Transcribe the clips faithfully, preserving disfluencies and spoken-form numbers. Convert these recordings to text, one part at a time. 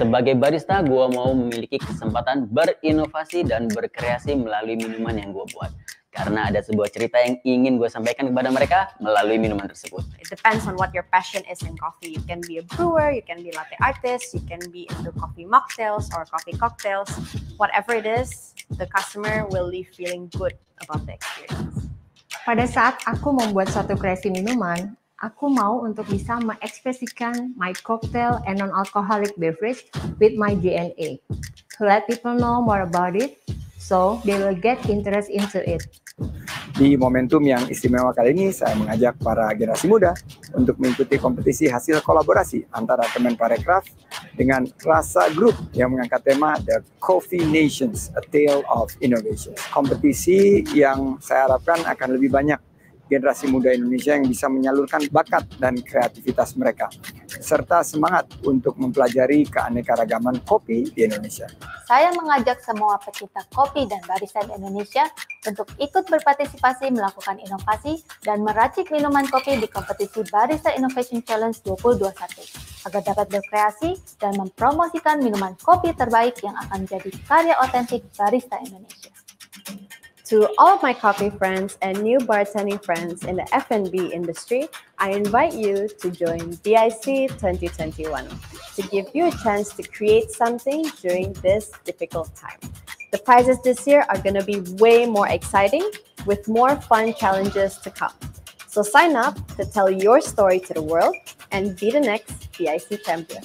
Sebagai barista, gue mau memiliki kesempatan berinovasi dan berkreasi melalui minuman yang gue buat. Karena ada sebuah cerita yang ingin gue sampaikan kepada mereka melalui minuman tersebut. It depends on what your passion is in coffee. You can be a brewer, you can be latte artist, you can be into coffee mocktails or coffee cocktails. Whatever it is, the customer will leave feeling good about the experience. Pada saat aku membuat suatu kreasi minuman, aku mau untuk bisa mengekspresikan my cocktail and non-alcoholic beverage with my D N A. To let people know more about it, so they will get interest into it. Di momentum yang istimewa kali ini, saya mengajak para generasi muda untuk mengikuti kompetisi hasil kolaborasi antara Kemenparekraf dengan Rasa Group yang mengangkat tema The Coffee Nations, A Tale of Innovation. Kompetisi yang saya harapkan akan lebih banyak generasi muda Indonesia yang bisa menyalurkan bakat dan kreativitas mereka, serta semangat untuk mempelajari keanekaragaman kopi di Indonesia. Saya mengajak semua pecinta kopi dan barista di Indonesia untuk ikut berpartisipasi melakukan inovasi dan meracik minuman kopi di kompetisi Barista Innovation Challenge dua ribu dua puluh satu agar dapat berkreasi dan mempromosikan minuman kopi terbaik yang akan menjadi karya otentik barista Indonesia. To all of my coffee friends and new bartending friends in the F and B industry, I invite you to join B I C twenty twenty-one to give you a chance to create something during this difficult time. The prizes this year are going to be way more exciting with more fun challenges to come. So sign up to tell your story to the world and be the next B I C champion.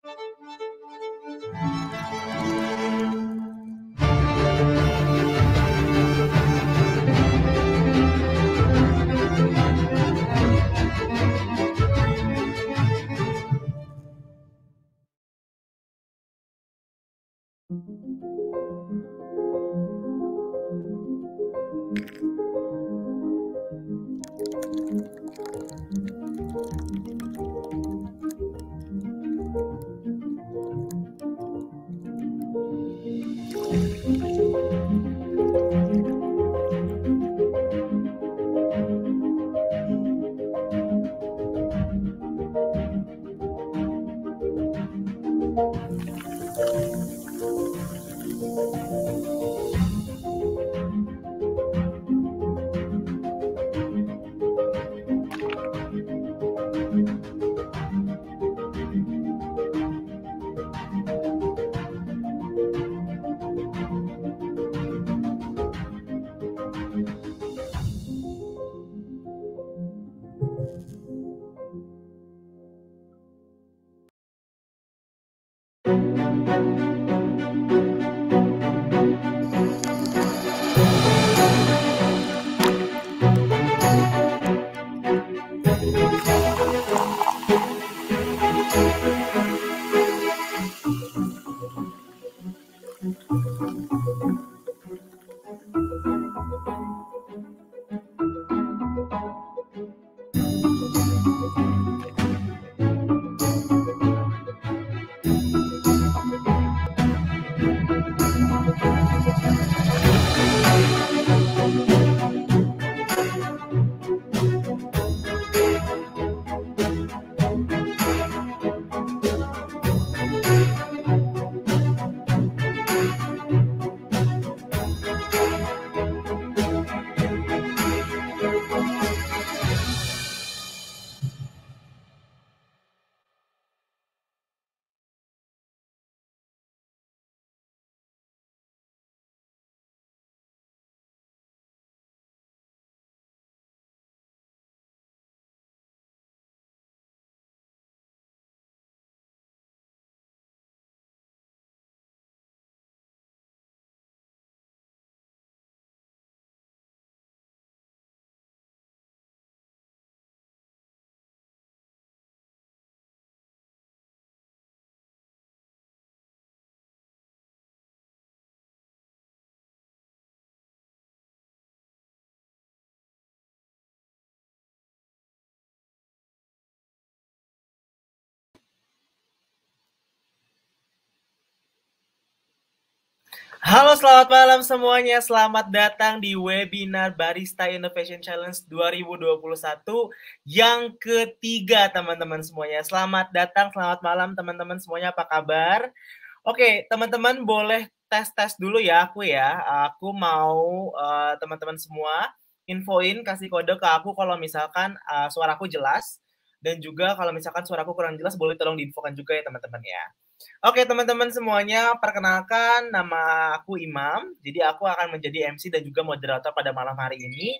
Halo, selamat malam semuanya. Selamat datang di webinar Barista Innovation Challenge dua ribu dua puluh satu yang ketiga, teman-teman semuanya. Selamat datang, selamat malam teman-teman semuanya. Apa kabar? Oke, teman-teman boleh tes-tes dulu ya aku ya. Aku mau uh, teman-teman semua infoin, kasih kode ke aku kalau misalkan uh, suaraku jelas. Dan juga kalau misalkan suaraku kurang jelas, boleh tolong diinfokan juga ya teman-teman ya. Oke teman-teman semuanya, perkenalkan nama aku Imam. Jadi aku akan menjadi M C dan juga moderator pada malam hari ini.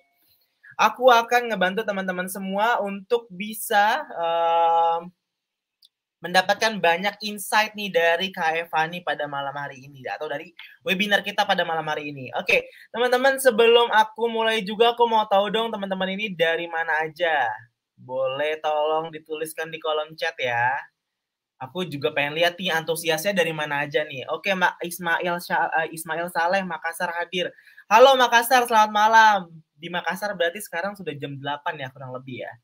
Aku akan ngebantu teman-teman semua untuk bisa uh, mendapatkan banyak insight nih dari Kak Evani pada malam hari ini. Atau dari webinar kita pada malam hari ini. Oke teman-teman, sebelum aku mulai juga, aku mau tahu dong teman-teman ini dari mana aja. Boleh tolong dituliskan di kolom chat ya. Aku juga pengen lihat nih antusiasnya dari mana aja nih. Oke, Mak Ismail Ismail Saleh Makassar hadir. Halo Makassar, selamat malam. Di Makassar berarti sekarang sudah jam delapan ya kurang lebih ya.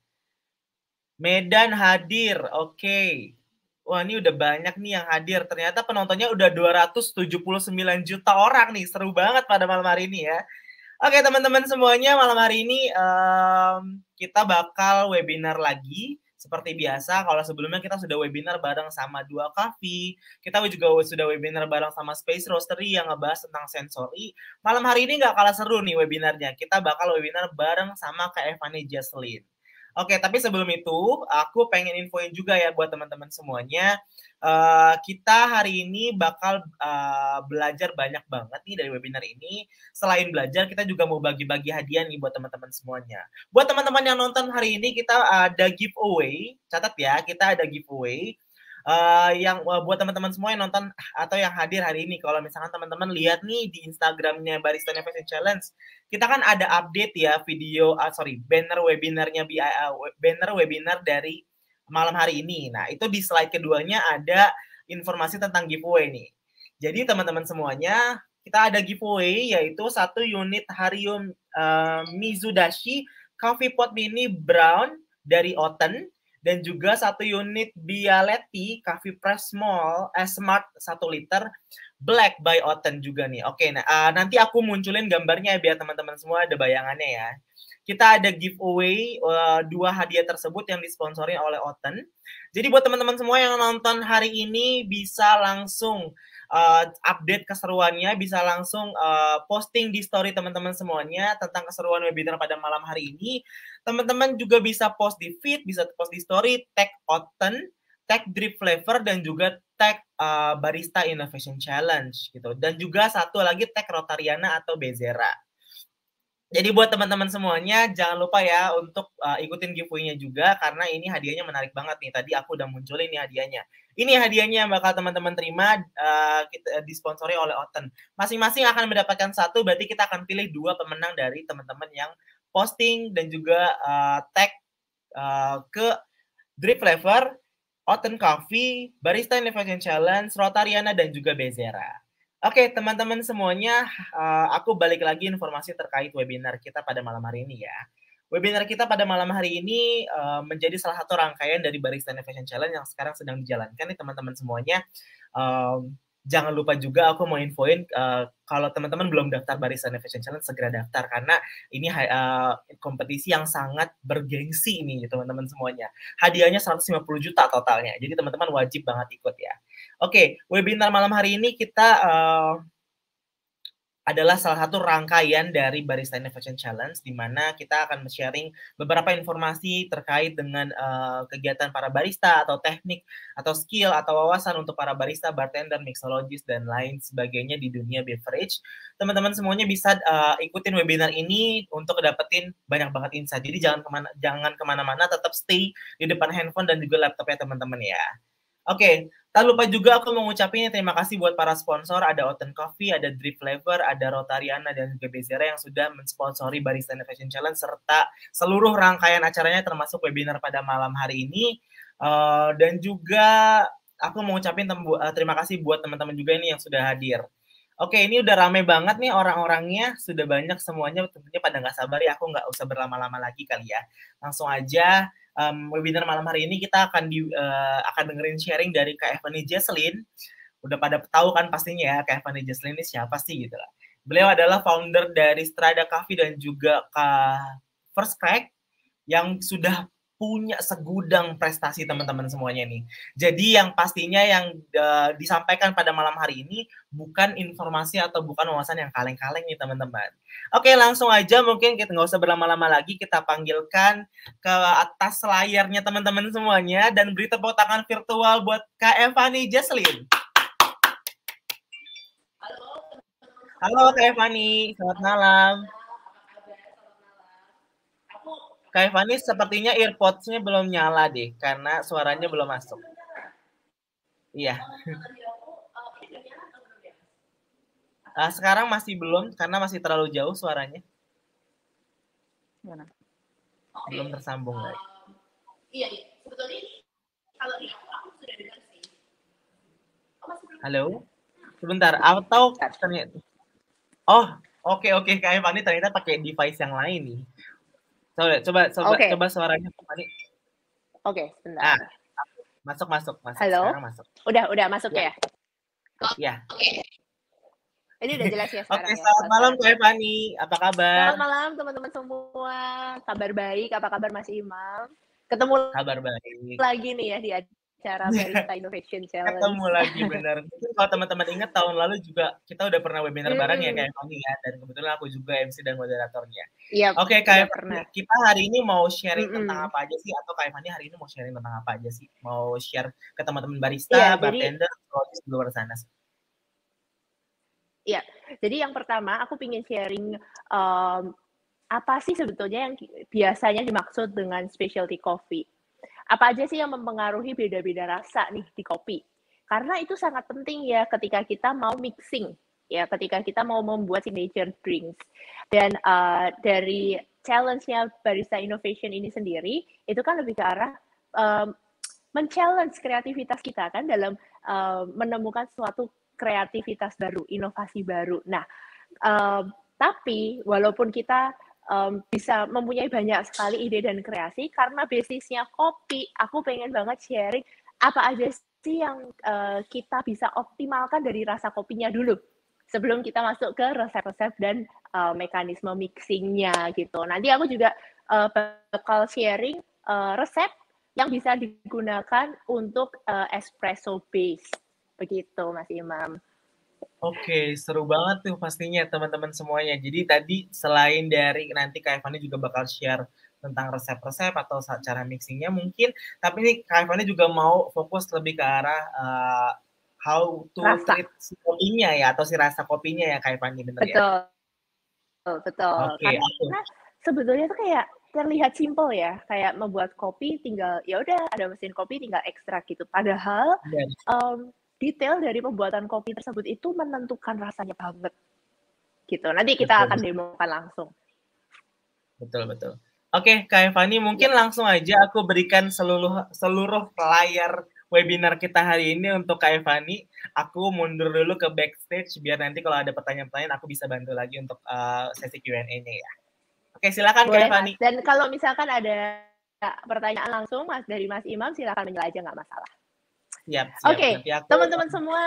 Medan hadir. Oke. Wah, ini udah banyak nih yang hadir. Ternyata penontonnya udah dua ratus tujuh puluh sembilan juta orang nih. Seru banget pada malam hari ini ya. Oke, teman-teman semuanya, malam hari ini um, kita bakal webinar lagi. Seperti biasa, kalau sebelumnya kita sudah webinar bareng sama Dua Coffee, kita juga sudah webinar bareng sama Space Roastery yang ngebahas tentang sensory. Malam hari ini nggak kalah seru nih webinarnya. Kita bakal webinar bareng sama Kak Evani Jaslyn. Oke, tapi sebelum itu, aku pengen infoin juga ya buat teman-teman semuanya. Uh, kita hari ini bakal uh, belajar banyak banget nih dari webinar ini. Selain belajar, kita juga mau bagi-bagi hadiah nih buat teman-teman semuanya. Buat teman-teman yang nonton hari ini, kita ada giveaway. Catat ya, kita ada giveaway. uh, yang uh, buat teman-teman semua yang nonton atau yang hadir hari ini, kalau misalkan teman-teman lihat nih di Instagramnya Barista Innovation Challenge, kita kan ada update ya video, uh, sorry, banner webinarnya, uh, banner webinar dari malam hari ini. Nah, itu di slide keduanya ada informasi tentang giveaway nih. Jadi teman-teman semuanya, kita ada giveaway yaitu satu unit Harium uh, Mizudashi Coffee Pot Mini Brown dari Oten, dan juga satu unit Bialetti Coffee Press Small eh, Smart satu liter Black by Oten juga nih. Oke, nah uh, nanti aku munculin gambarnya ya biar teman-teman semua ada bayangannya ya. Kita ada giveaway uh, dua hadiah tersebut yang disponsori oleh Oten. Jadi buat teman-teman semua yang nonton hari ini bisa langsung uh, update keseruannya, bisa langsung uh, posting di story teman-teman semuanya tentang keseruan webinar pada malam hari ini. Teman-teman juga bisa post di feed, bisa post di story, tag Oten, tag Drip Flavor, dan juga tag uh, Barista Innovation Challenge gitu. Dan juga satu lagi tag Rotariana atau Bezera. Jadi buat teman-teman semuanya jangan lupa ya untuk uh, ikutin giveaway-nya juga karena ini hadiahnya menarik banget nih. Tadi aku udah munculin nih hadiahnya. Ini hadiahnya yang bakal teman-teman terima uh, kita uh, disponsori oleh Oten. Masing-masing akan mendapatkan satu, berarti kita akan pilih dua pemenang dari teman-teman yang posting dan juga uh, tag uh, ke Drip Flavor, Oten Coffee, Barista Innovation Challenge, Rotariana, dan juga Bezera. Oke, teman-teman semuanya, uh, aku balik lagi informasi terkait webinar kita pada malam hari ini ya. Webinar kita pada malam hari ini uh, menjadi salah satu rangkaian dari Barista Innovation Challenge yang sekarang sedang dijalankan nih teman-teman semuanya. Um, jangan lupa juga aku mau infoin uh, kalau teman-teman belum daftar Barista Innovation Challenge segera daftar karena ini uh, kompetisi yang sangat bergengsi ini teman-teman semuanya. Hadiahnya seratus lima puluh juta totalnya. Jadi teman-teman wajib banget ikut ya. Oke, webinar malam hari ini kita uh, adalah salah satu rangkaian dari Barista Innovation Challenge di mana kita akan sharing beberapa informasi terkait dengan uh, kegiatan para barista atau teknik atau skill atau wawasan untuk para barista, bartender, mixologist, dan lain sebagainya di dunia beverage. Teman-teman semuanya bisa uh, ikutin webinar ini untuk dapetin banyak banget insight. Jadi jangan kemana, jangan kemana-mana, tetap stay di depan handphone dan juga laptopnya teman-teman ya. Oke, tak lupa juga aku mau ngucapin terima kasih buat para sponsor, ada Oten Coffee, ada Drip Flavor, ada Rotariana, dan juga Bezera yang sudah mensponsori Barista Innovation Challenge serta seluruh rangkaian acaranya termasuk webinar pada malam hari ini. Uh, dan juga aku mau ngucapin uh, terima kasih buat teman-teman juga ini yang sudah hadir. Oke, ini udah rame banget nih orang-orangnya, sudah banyak semuanya, tentunya pada nggak sabar ya, aku nggak usah berlama-lama lagi kali ya. Langsung aja. Um, webinar malam hari ini kita akan di, uh, akan dengerin sharing dari Kak Evany Jesslyn. Udah pada tahu kan pastinya ya Kak Evany Jesslyn ini siapa sih gitu lah. Beliau adalah founder dari Strada Coffee dan juga Kak First Crack yang sudah punya segudang prestasi teman-teman semuanya nih. Jadi yang pastinya yang uh, disampaikan pada malam hari ini bukan informasi atau bukan wawasan yang kaleng-kaleng nih teman-teman. Oke, langsung aja mungkin kita nggak usah berlama-lama lagi, kita panggilkan ke atas layarnya teman-teman semuanya dan beri tepuk tangan virtual buat Kak Evany Jesslyn. Halo. Halo Kak Evany, selamat malam. Kak Evany sepertinya earpods-nya belum nyala deh, karena suaranya belum masuk. Iya. Uh, sekarang masih belum, karena masih terlalu jauh suaranya. Mana? Belum tersambung, guys. Iya, iya. Sebetulnya kalau di aku sudah dengar sih. Halo? Sebentar, atau ternyata... Oh, oke, okay, oke. Okay. Kak Evany ternyata pakai device yang lain nih. Coba, coba, coba, okay. coba suaranya kembali. Oke, okay, sebentar. Ah, masuk, masuk, masuk. Halo. Sekarang masuk. Udah, udah masuk ya? Iya. Oke. Ini udah jelas ya sekarang. Oke, ya? selamat malam Kak Evany. Apa kabar? Selamat malam teman-teman semua. Kabar baik. Apa kabar Mas Imam? Ketemu kabar baik. Lagi nih ya di acara Barista Innovation Challenge. Ketemu lagi benar. Mungkin kalau teman-teman ingat tahun lalu juga kita udah pernah webinar hmm. bareng ya Kak Evany ya, dan kebetulan aku juga M C dan moderatornya. Iya. Oke Kak Evany, kita hari ini mau sharing hmm. tentang apa aja sih, atau Kak Evany hari ini mau sharing tentang apa aja sih? Mau share ke teman-teman barista, ya, bartender, jadi... di luar sana. Iya. Jadi yang pertama aku ingin sharing um, apa sih sebetulnya yang biasanya dimaksud dengan specialty coffee. apa aja sih yang mempengaruhi beda-beda rasa nih di kopi? Karena itu sangat penting ya ketika kita mau mixing, ya ketika kita mau membuat signature drinks. Dan uh, dari challenge-nya Barista Innovation ini sendiri, itu kan lebih ke arah um, men-challenge kreativitas kita kan dalam uh, menemukan suatu kreativitas baru, inovasi baru. Nah, um, tapi walaupun kita um, bisa mempunyai banyak sekali ide dan kreasi, karena basisnya kopi, aku pengen banget sharing apa aja sih yang uh, kita bisa optimalkan dari rasa kopinya dulu sebelum kita masuk ke resep-resep dan uh, mekanisme mixingnya gitu. Nanti aku juga uh, bakal sharing uh, resep yang bisa digunakan untuk uh, espresso base. Begitu, Mas Imam. Oke, seru banget tuh pastinya teman-teman semuanya. Jadi tadi selain dari nanti Kak Evani juga bakal share tentang resep-resep atau cara mixingnya mungkin, tapi nih Kak Evani juga mau fokus lebih ke arah uh, how to rasa. treat si kopinya ya, atau si rasa kopinya ya Kak Evani, bener betul. ya? Betul, betul. Okay, Karena aku. sebetulnya tuh kayak terlihat simple ya, kayak membuat kopi tinggal, ya udah ada mesin kopi tinggal ekstrak gitu. Padahal yes. um, detail dari pembuatan kopi tersebut itu menentukan rasanya banget. Gitu. Nanti kita betul. akan demokan langsung. Betul, betul. Oke, Kak Evani, mungkin ya. langsung aja aku berikan seluruh seluruh layar webinar kita hari ini untuk Kak Evani. Aku mundur dulu ke backstage biar nanti kalau ada pertanyaan-pertanyaan aku bisa bantu lagi untuk uh, sesi Q and A-nya ya. Oke, silakan Kak Evani. Dan kalau misalkan ada pertanyaan langsung Mas dari Mas Imam, silakan menyela aja, nggak masalah. Siap, siap. Oke, aku... teman-teman semua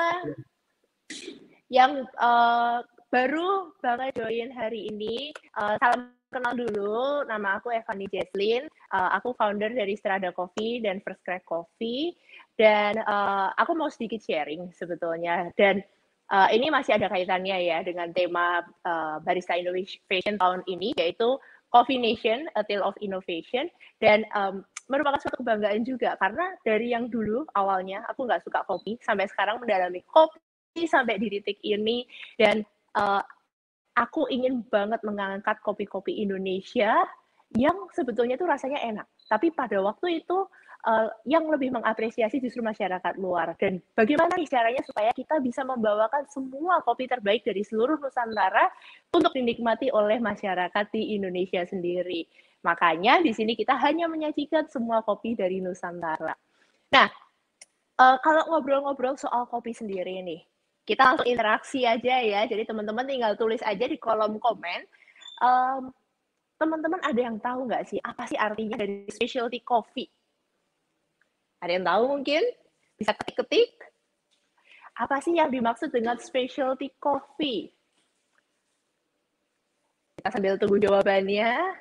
yang uh, baru banget join hari ini, uh, salam kenal dulu, nama aku Evani Jesslyn, uh, aku founder dari Strada Coffee dan First Crack Coffee, dan uh, aku mau sedikit sharing sebetulnya, dan uh, ini masih ada kaitannya ya dengan tema uh, Barista Innovation tahun ini, yaitu Coffee Nation, A Tale of Innovation, dan um, merupakan suatu kebanggaan juga, karena dari yang dulu awalnya aku nggak suka kopi, sampai sekarang mendalami kopi sampai di titik ini, dan uh, aku ingin banget mengangkat kopi-kopi Indonesia yang sebetulnya itu rasanya enak. Tapi pada waktu itu uh, yang lebih mengapresiasi justru masyarakat luar. Dan bagaimana nih caranya supaya kita bisa membawakan semua kopi terbaik dari seluruh Nusantara untuk dinikmati oleh masyarakat di Indonesia sendiri. Makanya di sini kita hanya menyajikan semua kopi dari Nusantara. Nah, uh, kalau ngobrol-ngobrol soal kopi sendiri nih, kita langsung interaksi aja ya, jadi teman-teman tinggal tulis aja di kolom komen. Um, teman-teman ada yang tahu nggak sih, apa sih artinya dari specialty coffee? Ada yang tahu mungkin? Bisa ketik-ketik? Apa sih yang dimaksud dengan specialty coffee? Kita sambil tunggu jawabannya.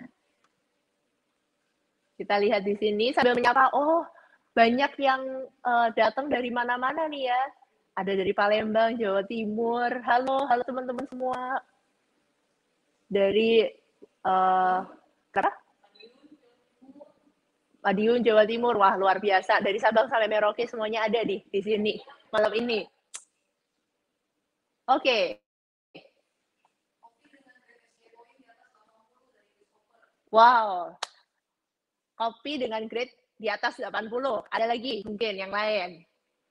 Kita lihat di sini sambil menyapa, oh banyak yang uh, datang dari mana-mana nih ya. Ada dari Palembang, Jawa Timur. Halo, halo teman-teman semua. Dari uh, kata? Madiun, Jawa Timur. Wah, luar biasa. Dari Sabang sampai Merauke semuanya ada di di sini malam ini. Oke. Okay. Wow. Kopi dengan grade di atas delapan puluh. Ada lagi mungkin yang lain.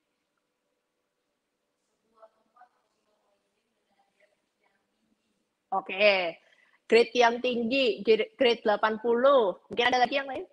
Oke, okay. Grade yang tinggi, grade delapan puluh. Mungkin ada lagi yang lain?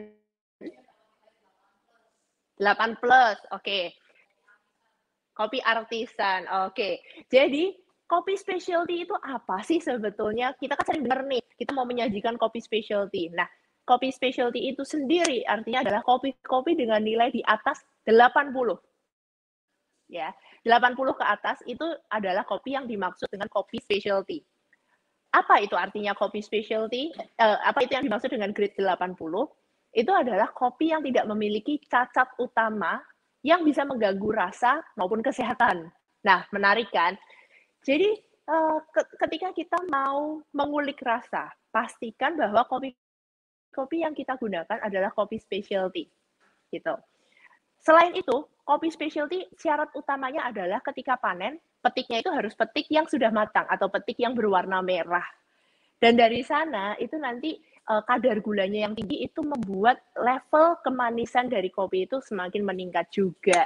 delapan plus, oke. Okay. Kopi artisan, oke. Okay. Jadi, kopi specialty itu apa sih sebetulnya? Kita kan sering dengar nih, kita mau menyajikan kopi specialty. Nah, kopi specialty itu sendiri artinya adalah kopi-kopi dengan nilai di atas delapan puluh. Ya, delapan puluh ke atas itu adalah kopi yang dimaksud dengan kopi specialty. Apa itu artinya kopi specialty? Uh, apa itu yang dimaksud dengan grade delapan puluh? Itu adalah kopi yang tidak memiliki cacat utama yang bisa mengganggu rasa maupun kesehatan. Nah, menarik kan? Jadi, uh, ketika kita mau mengulik rasa, pastikan bahwa kopi-kopi yang kita gunakan adalah kopi specialty. Gitu. Selain itu, kopi specialty syarat utamanya adalah ketika panen, petiknya itu harus petik yang sudah matang atau petik yang berwarna merah. Dan dari sana itu nanti uh, kadar gulanya yang tinggi itu membuat level kemanisan dari kopi itu semakin meningkat juga.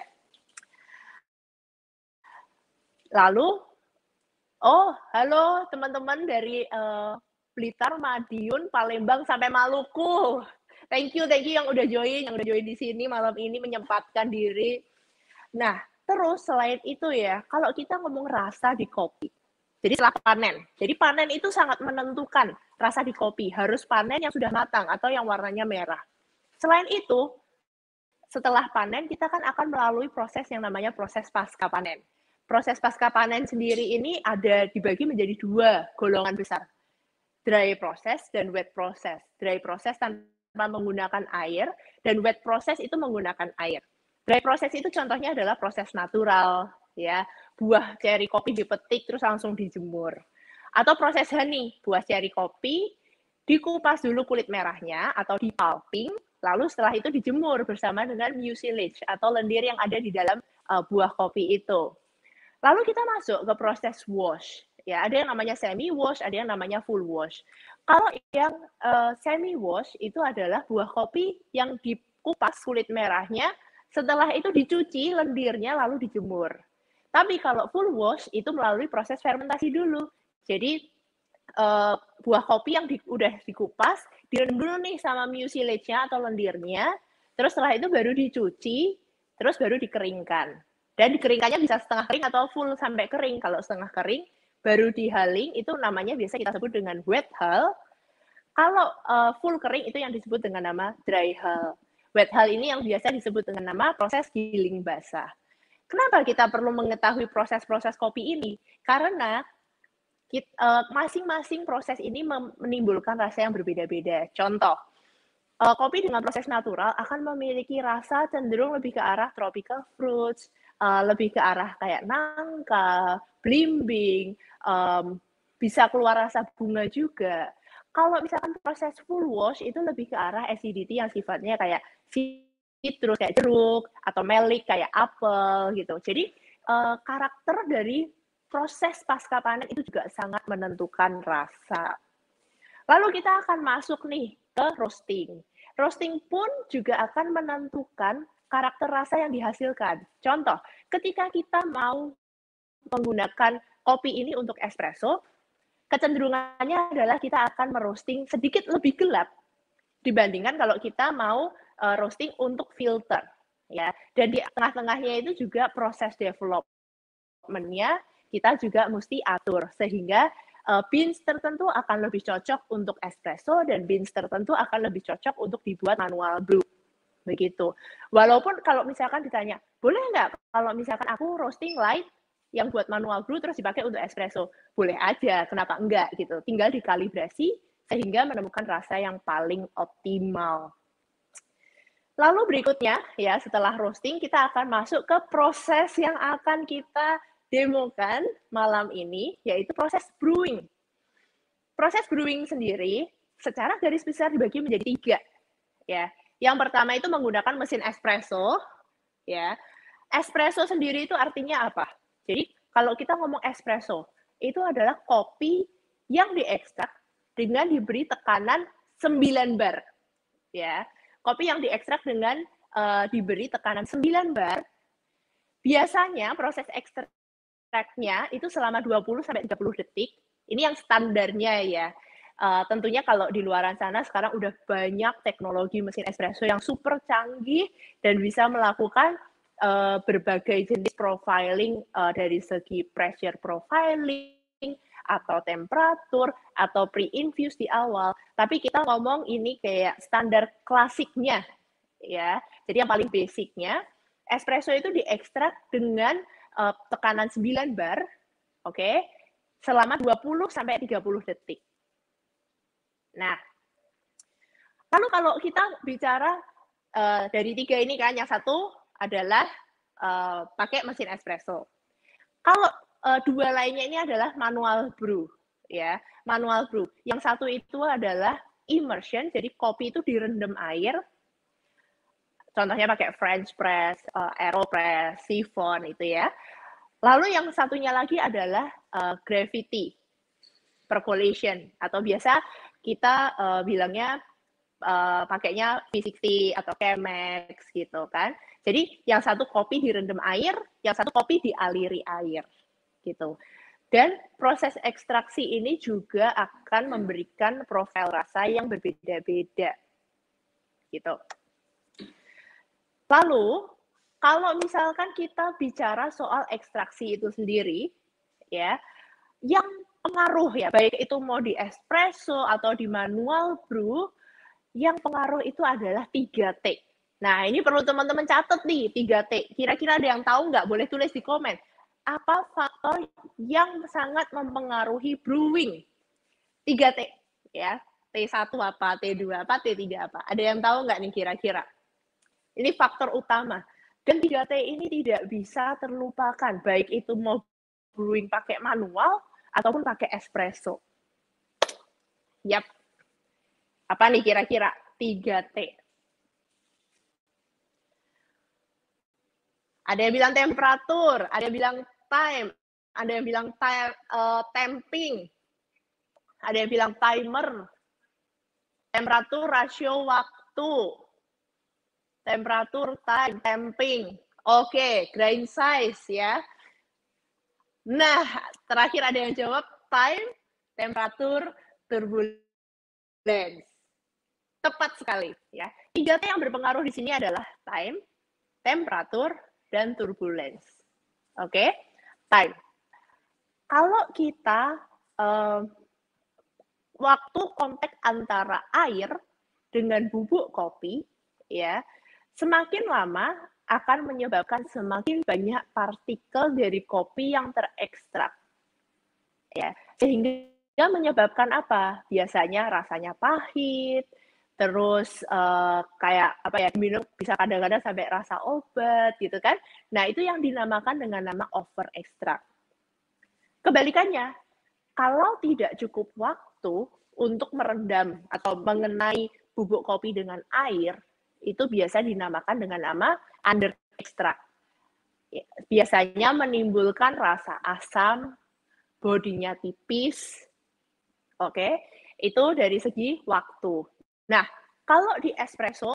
Lalu, oh, halo teman-teman dari uh, Blitar, Madiun, Palembang, sampai Maluku. Thank you, thank you yang udah join, yang udah join di sini malam ini menyempatkan diri. Nah, terus selain itu ya, kalau kita ngomong rasa di kopi, jadi setelah panen. Jadi panen itu sangat menentukan rasa di kopi. Harus panen yang sudah matang atau yang warnanya merah. Selain itu, setelah panen kita kan akan melalui proses yang namanya proses pasca panen. Proses pasca panen sendiri ini ada dibagi menjadi dua golongan besar. Dry process dan wet process. Dry process tanpa menggunakan air, dan wet process itu menggunakan air. Dry process itu contohnya adalah proses natural, ya, buah ceri kopi dipetik terus langsung dijemur. Atau proses honey, buah ceri kopi dikupas dulu kulit merahnya atau dipulping, lalu setelah itu dijemur bersama dengan mucilage atau lendir yang ada di dalam uh, buah kopi itu. Lalu kita masuk ke proses wash. Ya, ada yang namanya semi wash, ada yang namanya full wash. Kalau yang uh, semi wash itu adalah buah kopi yang dikupas kulit merahnya, setelah itu dicuci lendirnya lalu dijemur. Tapi kalau full wash itu melalui proses fermentasi dulu. Jadi uh, buah kopi yang di, udah dikupas direndam dulu nih sama mucilage-nya atau lendirnya, terus setelah itu baru dicuci, terus baru dikeringkan. Dan dikeringkannya bisa setengah kering atau full sampai kering. Kalau setengah kering baru dihaling, itu namanya biasa kita sebut dengan wet hull. Kalau uh, full kering itu yang disebut dengan nama dry hull. Wet hull ini yang biasa disebut dengan nama proses giling basah. Kenapa kita perlu mengetahui proses-proses kopi ini? Karena masing-masing uh, proses ini menimbulkan rasa yang berbeda-beda. Contoh, uh, kopi dengan proses natural akan memiliki rasa cenderung lebih ke arah tropical fruits, uh, lebih ke arah kayak nangka, blimbing, um, bisa keluar rasa bunga juga. Kalau misalkan proses full wash itu lebih ke arah acidity yang sifatnya kayak citrus kayak jeruk atau melic kayak apel gitu. Jadi uh, karakter dari proses pasca panen itu juga sangat menentukan rasa. Lalu kita akan masuk nih ke roasting. Roasting pun juga akan menentukan karakter rasa yang dihasilkan. Contoh, ketika kita mau menggunakan kopi ini untuk espresso, kecenderungannya adalah kita akan meroasting sedikit lebih gelap dibandingkan kalau kita mau uh, roasting untuk filter, ya. Dan di tengah-tengahnya itu juga proses development-nya kita juga mesti atur sehingga uh, beans tertentu akan lebih cocok untuk espresso dan beans tertentu akan lebih cocok untuk dibuat manual brew. Begitu. Walaupun kalau misalkan ditanya, boleh nggak kalau misalkan aku roasting light yang buat manual brew terus dipakai untuk espresso? Boleh aja, kenapa enggak gitu. Tinggal dikalibrasi sehingga menemukan rasa yang paling optimal. Lalu berikutnya, ya setelah roasting kita akan masuk ke proses yang akan kita demokan malam ini, yaitu proses brewing. Proses brewing sendiri secara garis besar dibagi menjadi tiga. Ya, yang pertama itu menggunakan mesin espresso. Ya, espresso sendiri itu artinya apa? Jadi kalau kita ngomong espresso, itu adalah kopi yang diekstrak dengan diberi tekanan sembilan bar. Ya, kopi yang diekstrak dengan uh, diberi tekanan sembilan bar. Biasanya proses ekstraknya itu selama dua puluh sampai tiga puluh detik. Ini yang standarnya ya. Uh, tentunya kalau di luaran sana sekarang udah banyak teknologi mesin espresso yang super canggih dan bisa melakukan uh, berbagai jenis profiling uh, dari segi pressure profiling atau temperatur atau pre-infuse di awal. Tapi kita ngomong ini kayak standar klasiknya ya. Jadi yang paling basicnya, espresso itu diekstrak dengan uh, tekanan sembilan bar, oke, okay, selama dua puluh sampai tiga puluh detik. Nah, lalu kalau kita bicara uh, dari tiga ini kan, yang satu adalah uh, pakai mesin espresso. Kalau uh, dua lainnya ini adalah manual brew, ya, manual brew. Yang satu itu adalah immersion, jadi kopi itu direndam air. Contohnya pakai French press, uh, Aeropress, siphon itu ya. Lalu yang satunya lagi adalah uh, gravity percolation atau biasa kita uh, bilangnya uh, pakainya V enam puluh atau Chemex gitu kan. Jadi yang satu kopi direndam air, yang satu kopi dialiri air gitu. Dan proses ekstraksi ini juga akan memberikan profil rasa yang berbeda-beda gitu. Lalu kalau misalkan kita bicara soal ekstraksi itu sendiri, ya, yang pengaruh ya, baik itu mau di espresso atau di manual brew, yang pengaruh itu adalah tiga T. Nah, ini perlu teman-teman catat nih, tiga T. Kira-kira ada yang tahu nggak? Boleh tulis di komen. Apa faktor yang sangat mempengaruhi brewing? tiga T, ya. T satu apa, T dua apa, T tiga apa? Ada yang tahu nggak nih kira-kira? Ini faktor utama. Dan tiga T ini tidak bisa terlupakan, baik itu mau brewing pakai manual ataupun pakai espresso. Yap. Apa nih kira-kira? tiga T. Ada yang bilang temperatur, ada yang bilang time, ada yang bilang time, uh, temping, ada yang bilang timer, temperatur, rasio waktu, temperatur, time, temping. Oke, okay, grain size ya. Nah, terakhir ada yang jawab time, temperatur, turbulence. Tepat sekali ya. Tiga T yang berpengaruh di sini adalah time, temperatur, dan turbulence. Oke, okay? Time. Kalau kita uh, waktu kontak antara air dengan bubuk kopi, ya, semakin lama akan menyebabkan semakin banyak partikel dari kopi yang terekstrak, ya, sehingga menyebabkan apa? Biasanya rasanya pahit. Terus uh, kayak apa ya, minum bisa kadang-kadang sampai rasa obat gitu kan. Nah, itu yang dinamakan dengan nama over extract. Kebalikannya, kalau tidak cukup waktu untuk merendam atau mengenai bubuk kopi dengan air, itu biasa dinamakan dengan nama under extract. Biasanya menimbulkan rasa asam, bodinya tipis. Oke, itu dari segi waktu. Nah, kalau di espresso,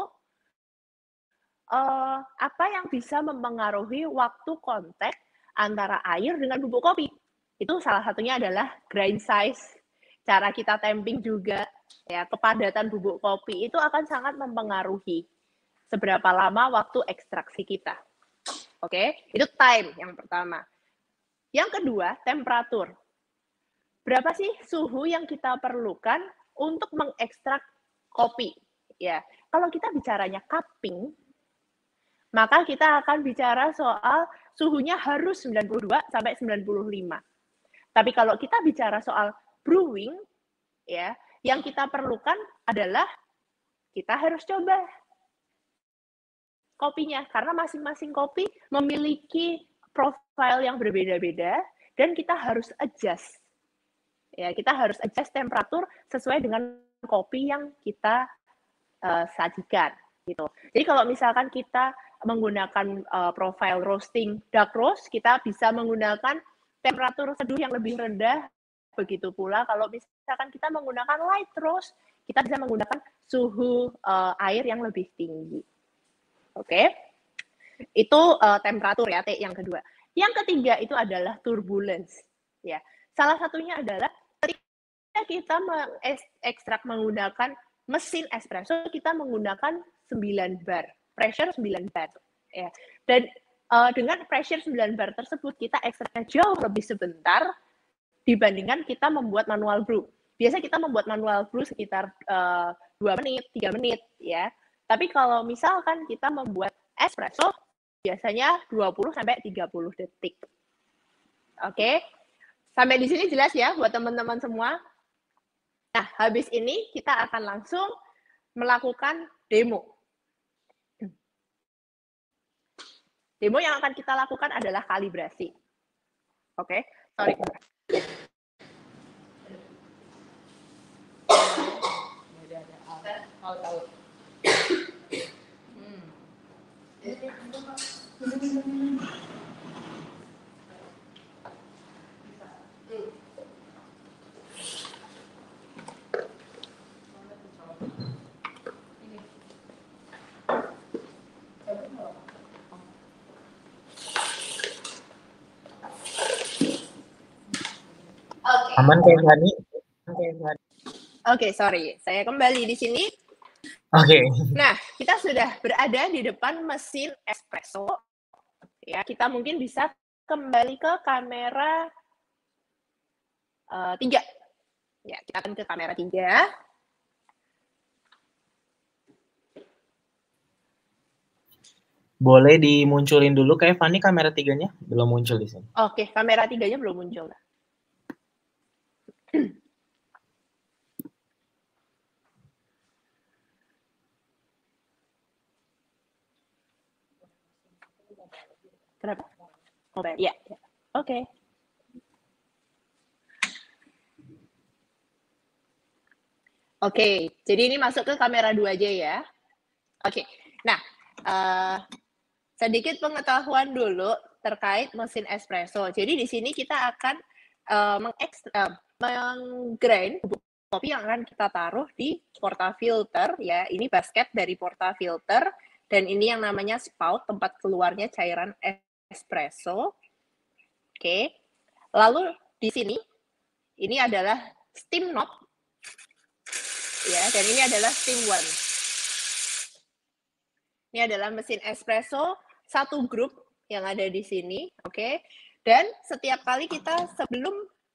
uh, apa yang bisa mempengaruhi waktu kontak antara air dengan bubuk kopi? Itu salah satunya adalah grain size, cara kita temping juga, ya, kepadatan bubuk kopi itu akan sangat mempengaruhi seberapa lama waktu ekstraksi kita. Oke, itu time yang pertama. Yang kedua, temperatur. Berapa sih suhu yang kita perlukan untuk mengekstrak kopi, ya. Kalau kita bicaranya cupping, maka kita akan bicara soal suhunya harus sembilan puluh dua sampai sembilan puluh lima. Tapi kalau kita bicara soal brewing, ya, yang kita perlukan adalah kita harus coba kopinya, karena masing-masing kopi memiliki profil yang berbeda-beda dan kita harus adjust. Ya, kita harus adjust temperatur sesuai dengan kopi yang kita uh, sajikan gitu. Jadi kalau misalkan kita menggunakan uh, profile roasting dark roast, kita bisa menggunakan temperatur seduh yang lebih rendah. Begitu pula kalau misalkan kita menggunakan light roast, kita bisa menggunakan suhu uh, air yang lebih tinggi. Oke. Okay? Itu uh, temperatur ya, T yang kedua. Yang ketiga itu adalah turbulence. Ya. Salah satunya adalah kita mengekstrak menggunakan mesin espresso, kita menggunakan sembilan bar, pressure sembilan bar. Ya. Dan uh, dengan pressure sembilan bar tersebut, kita ekstraknya jauh lebih sebentar dibandingkan kita membuat manual brew. Biasa kita membuat manual brew sekitar uh, dua menit, tiga menit. Ya. Tapi kalau misalkan kita membuat espresso, biasanya dua puluh sampai tiga puluh detik. Oke, okay? Sampai di sini jelas ya buat teman-teman semua? Nah, habis ini kita akan langsung melakukan demo. Demo yang akan kita lakukan adalah kalibrasi. Oke, okay? Sorry. Tahu-tahu. Aman kayak Fani? Oke, sorry. Saya kembali di sini. Oke. Nah, kita sudah berada di depan mesin espresso. Ya, kita mungkin bisa kembali ke kamera uh, tiga. Ya, kita akan ke kamera tiga. Boleh dimunculin dulu kayak Fani kamera tiganya belum muncul di sini. Oke, kamera tiganya belum muncul. Kenapa? Mobile, ya. ya. Oke. Oke, jadi ini masuk ke kamera dua aja ya. Oke, nah uh, sedikit pengetahuan dulu terkait mesin espresso. Jadi di sini kita akan uh, mengekstrak, menggrind bubuk kopi yang akan kita taruh di portafilter ya. Ini basket dari portafilter dan ini yang namanya spout, tempat keluarnya cairan espresso. Oke, lalu di sini ini adalah steam knob. Ya, dan ini adalah steam one. Ini adalah mesin espresso satu grup yang ada di sini, oke? Okay? Dan setiap kali kita sebelum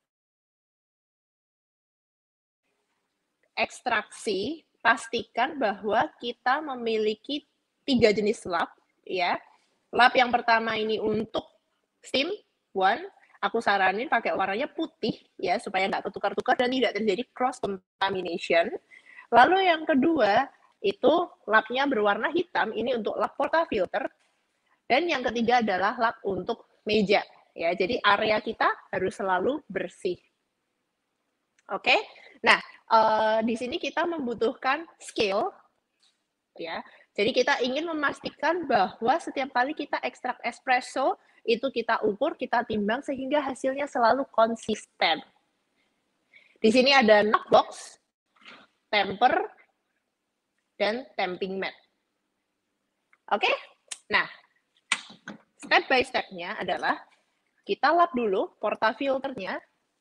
ekstraksi, pastikan bahwa kita memiliki tiga jenis lap, ya. Lap yang pertama ini untuk steam one, aku saranin pakai warnanya putih, ya, supaya nggak ketukar-tukar dan tidak terjadi cross contamination. Lalu yang kedua, itu lapnya berwarna hitam, ini untuk lap portafilter. Dan yang ketiga adalah lap untuk meja. Ya, jadi area kita harus selalu bersih. Oke, nah uh, di sini kita membutuhkan scale. Ya, jadi kita ingin memastikan bahwa setiap kali kita ekstrak espresso, itu kita ukur, kita timbang, sehingga hasilnya selalu konsisten. Di sini ada knockbox, temper, dan tamping mat. Oke, nah step by step-nya adalah kita lap dulu portafilternya,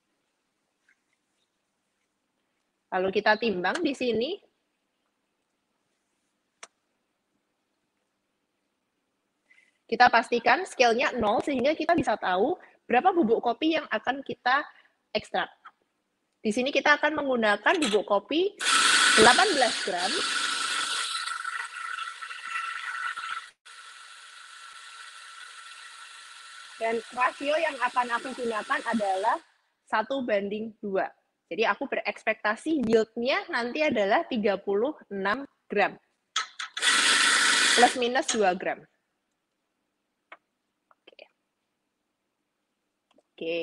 lalu kita timbang di sini. Kita pastikan scale-nya nol sehingga kita bisa tahu berapa bubuk kopi yang akan kita ekstrak. Di sini kita akan menggunakan bubuk kopi delapan belas gram. Dan rasio yang akan aku gunakan adalah satu banding dua. Jadi aku berekspektasi yield-nya nanti adalah tiga puluh enam gram. Plus minus dua gram. Oke. Oke.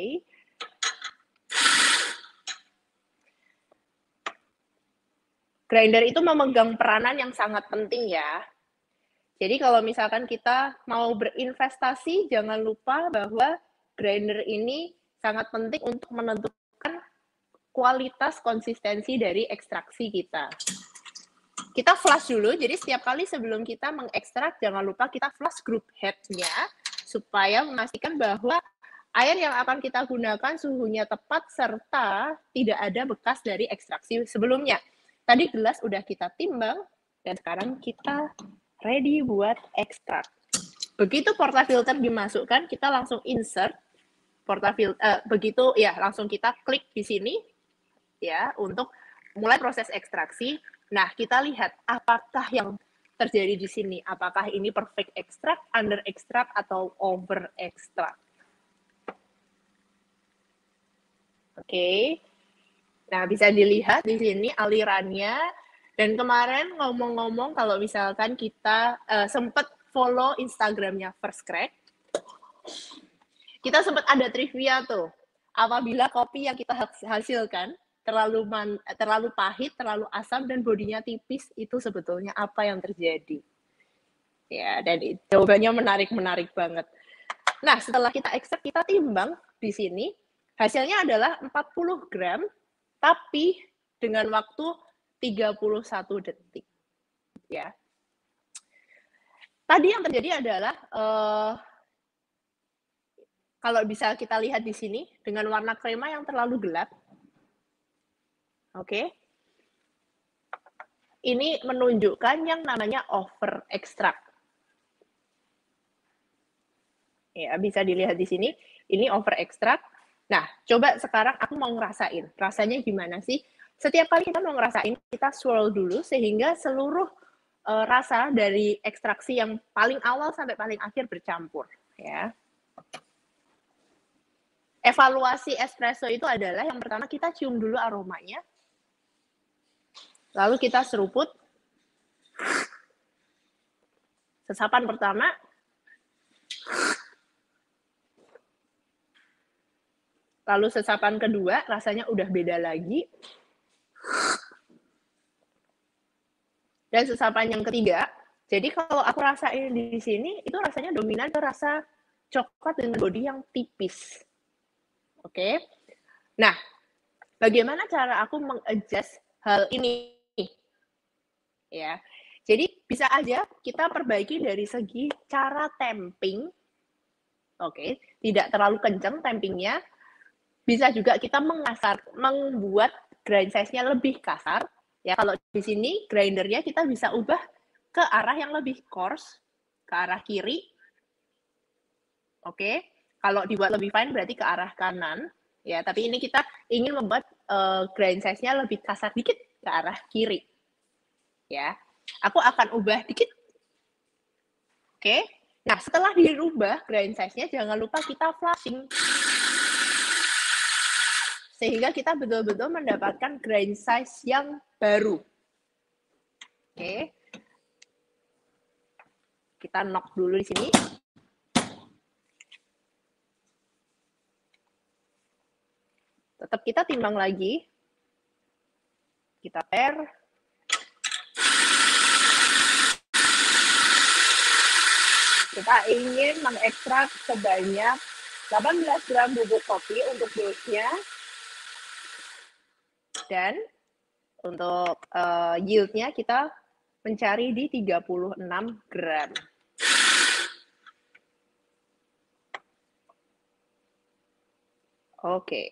Grinder itu memegang peranan yang sangat penting ya. Jadi kalau misalkan kita mau berinvestasi, jangan lupa bahwa grinder ini sangat penting untuk menentukan kualitas konsistensi dari ekstraksi kita. Kita flush dulu, jadi setiap kali sebelum kita mengekstrak, jangan lupa kita flush group head-nya, supaya memastikan bahwa air yang akan kita gunakan suhunya tepat, serta tidak ada bekas dari ekstraksi sebelumnya. Tadi gelas udah kita timbang, dan sekarang kita ready buat ekstrak. Begitu portafilter dimasukkan, kita langsung insert portafilter. Uh, begitu ya, langsung kita klik di sini ya untuk mulai proses ekstraksi. Nah, kita lihat apakah yang terjadi di sini. Apakah ini perfect extract, under extract, atau over extract. Oke. Okay. Nah, bisa dilihat di sini alirannya. Dan kemarin ngomong-ngomong kalau misalkan kita uh, sempat follow Instagramnya First Crack, kita sempat ada trivia tuh. Apabila kopi yang kita hasilkan terlalu man, terlalu pahit, terlalu asam, dan bodinya tipis, itu sebetulnya apa yang terjadi? Ya, dan jawabannya menarik-menarik banget. Nah, setelah kita ekstrak, kita timbang di sini, hasilnya adalah empat puluh gram, tapi dengan waktu tiga puluh satu detik. Ya. Tadi yang terjadi adalah uh, kalau bisa kita lihat di sini dengan warna krema yang terlalu gelap, Oke. Ini menunjukkan yang namanya over extract. Ya, bisa dilihat di sini. Ini over extract. Nah, coba sekarang aku mau ngerasain. Rasanya gimana sih? Setiap kali kita mau ngerasain, kita swirl dulu sehingga seluruh uh, rasa dari ekstraksi yang paling awal sampai paling akhir bercampur. Ya. Evaluasi espresso itu adalah yang pertama kita cium dulu aromanya. Lalu kita seruput. Sesapan pertama. Lalu sesapan kedua, rasanya udah beda lagi. Dan sesapan yang ketiga, jadi kalau aku rasain di sini, itu rasanya dominan ke rasa coklat dengan bodi yang tipis. Oke. Nah, bagaimana cara aku mengadjust hal ini? Ya, jadi bisa aja kita perbaiki dari segi cara tamping. Oke, tidak terlalu kencang tampingnya. Bisa juga kita mengasar, membuat grind size-nya lebih kasar. Ya, kalau di sini grindernya kita bisa ubah ke arah yang lebih coarse, ke arah kiri. Oke, kalau dibuat lebih fine berarti ke arah kanan. Ya, tapi ini kita ingin membuat uh, grind size-nya lebih kasar dikit ke arah kiri. Ya, aku akan ubah dikit. Oke, nah setelah dirubah grind size-nya, jangan lupa kita flushing. Sehingga kita betul-betul mendapatkan grind size yang baru. Oke, kita knock dulu di sini. Tetap kita timbang lagi. Kita pair. Kita ingin mengekstrak sebanyak delapan belas gram bubuk kopi untuk dose-nya. Dan untuk uh, yield-nya kita mencari di tiga puluh enam gram. Oke.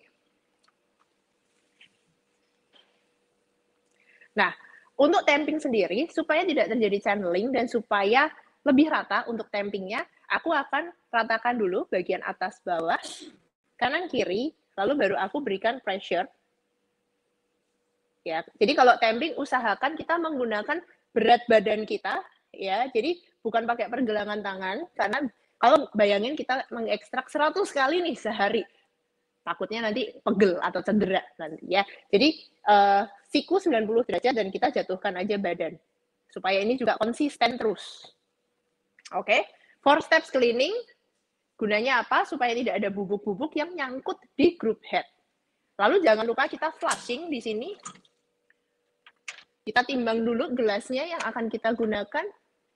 Nah, untuk tamping sendiri, supaya tidak terjadi channeling dan supaya lebih rata untuk tampingnya, aku akan ratakan dulu bagian atas bawah, kanan kiri, lalu baru aku berikan pressure. Ya, jadi kalau tamping usahakan kita menggunakan berat badan kita, ya. Jadi bukan pakai pergelangan tangan, karena kalau bayangin kita mengekstrak seratus kali nih sehari, takutnya nanti pegel atau cedera nanti ya. Jadi uh, siku sembilan puluh derajat dan kita jatuhkan aja badan supaya ini juga konsisten terus. Oke, okay? Four steps cleaning gunanya apa? Supaya tidak ada bubuk-bubuk yang nyangkut di group head. Lalu jangan lupa kita flushing di sini. Kita timbang dulu gelasnya yang akan kita gunakan.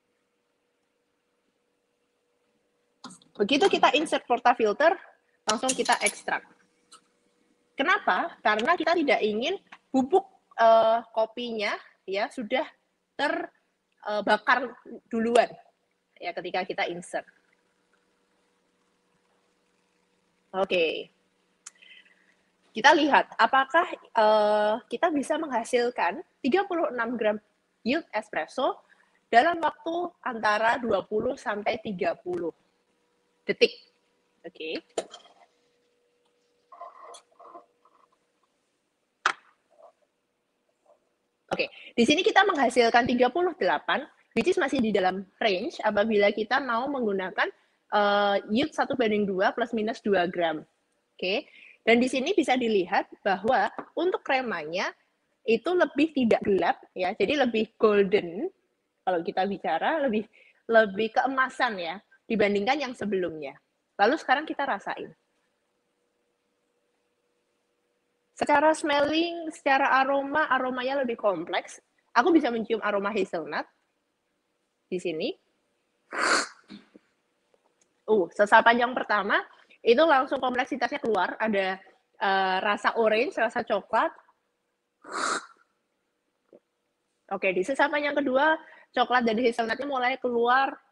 Begitu kita insert portafilter, langsung kita ekstrak. Kenapa? Karena kita tidak ingin bubuk uh, kopinya ya sudah terbakar uh, duluan ya ketika kita insert. Oke. Okay. Kita lihat apakah uh, kita bisa menghasilkan tiga puluh enam gram yield espresso dalam waktu antara dua puluh sampai tiga puluh detik. Oke. Okay. Oke, okay. Di sini kita menghasilkan tiga puluh delapan, which is masih di dalam range apabila kita mau menggunakan uh, yield satu banding dua plus minus dua gram. Oke, okay. Dan di sini bisa dilihat bahwa untuk kremanya itu lebih tidak gelap, ya, jadi lebih golden, kalau kita bicara, lebih lebih keemasan ya, dibandingkan yang sebelumnya. Lalu sekarang kita rasain. Secara smelling, secara aroma, aromanya lebih kompleks. Aku bisa mencium aroma hazelnut di sini. Uh, sesapan yang pertama itu langsung kompleksitasnya keluar. Ada uh, rasa orange, rasa coklat. Oke, di sesapan yang kedua, coklat dari hazelnutnya mulai keluar.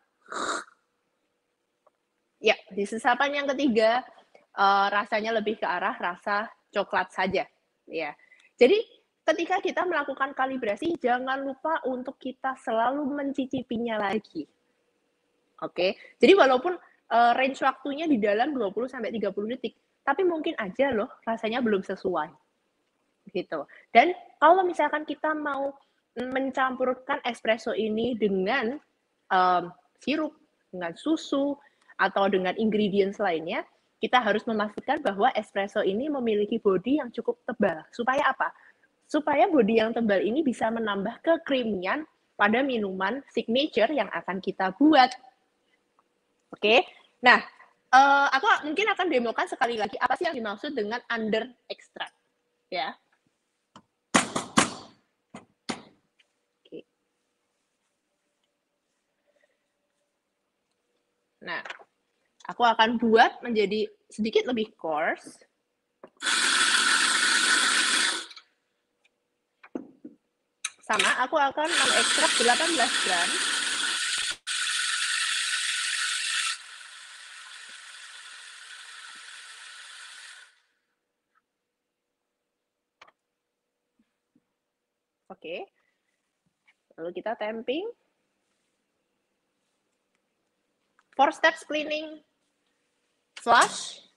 Ya, di sesapan yang ketiga, uh, rasanya lebih ke arah rasa coklat saja, ya. Jadi ketika kita melakukan kalibrasi, jangan lupa untuk kita selalu mencicipinya lagi. Oke, jadi walaupun uh, range waktunya di dalam dua puluh sampai tiga puluh detik, tapi mungkin aja loh rasanya belum sesuai. Gitu. Dan kalau misalkan kita mau mencampurkan espresso ini dengan um, sirup, dengan susu, atau dengan ingredients lainnya, kita harus memastikan bahwa espresso ini memiliki body yang cukup tebal. Supaya apa? Supaya body yang tebal ini bisa menambah kekreamian pada minuman signature yang akan kita buat. Oke, nah, uh, aku mungkin akan demokan sekali lagi apa sih yang dimaksud dengan under extract, ya. Oke. Nah, aku akan buat menjadi sedikit lebih coarse. Sama, aku akan mengekstrak delapan belas gram. Oke. Lalu kita tamping. Four steps cleaning. Flush.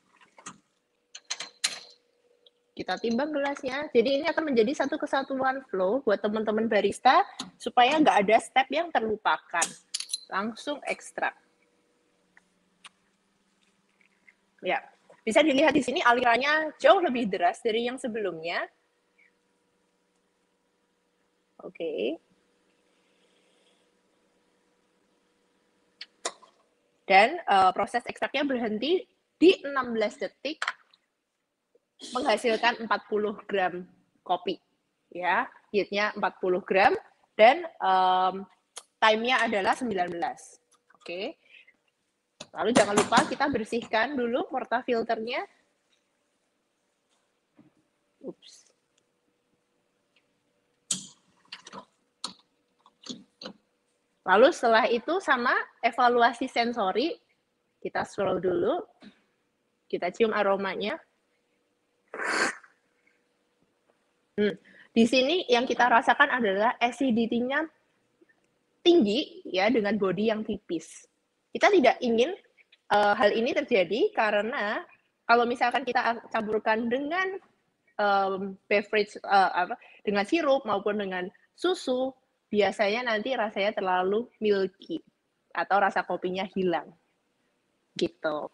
Kita timbang gelasnya. Jadi ini akan menjadi satu kesatuan flow buat teman-teman barista supaya nggak ada step yang terlupakan. Langsung ekstrak. Ya, bisa dilihat di sini alirannya jauh lebih deras dari yang sebelumnya. Oke. Dan uh, proses ekstraknya berhenti di enam belas detik. Menghasilkan empat puluh gram kopi, ya, yield-nya empat puluh gram dan um, time-nya adalah sembilan belas. Oke. Lalu jangan lupa kita bersihkan dulu portafilternya. Ups. Lalu setelah itu sama evaluasi sensori, kita swirl dulu, kita cium aromanya. Hmm. Di sini yang kita rasakan adalah acidity-nya tinggi ya dengan body yang tipis. Kita tidak ingin uh, hal ini terjadi karena kalau misalkan kita campurkan dengan um, beverage uh, apa dengan sirup maupun dengan susu, biasanya nanti rasanya terlalu milky atau rasa kopinya hilang. Gitu.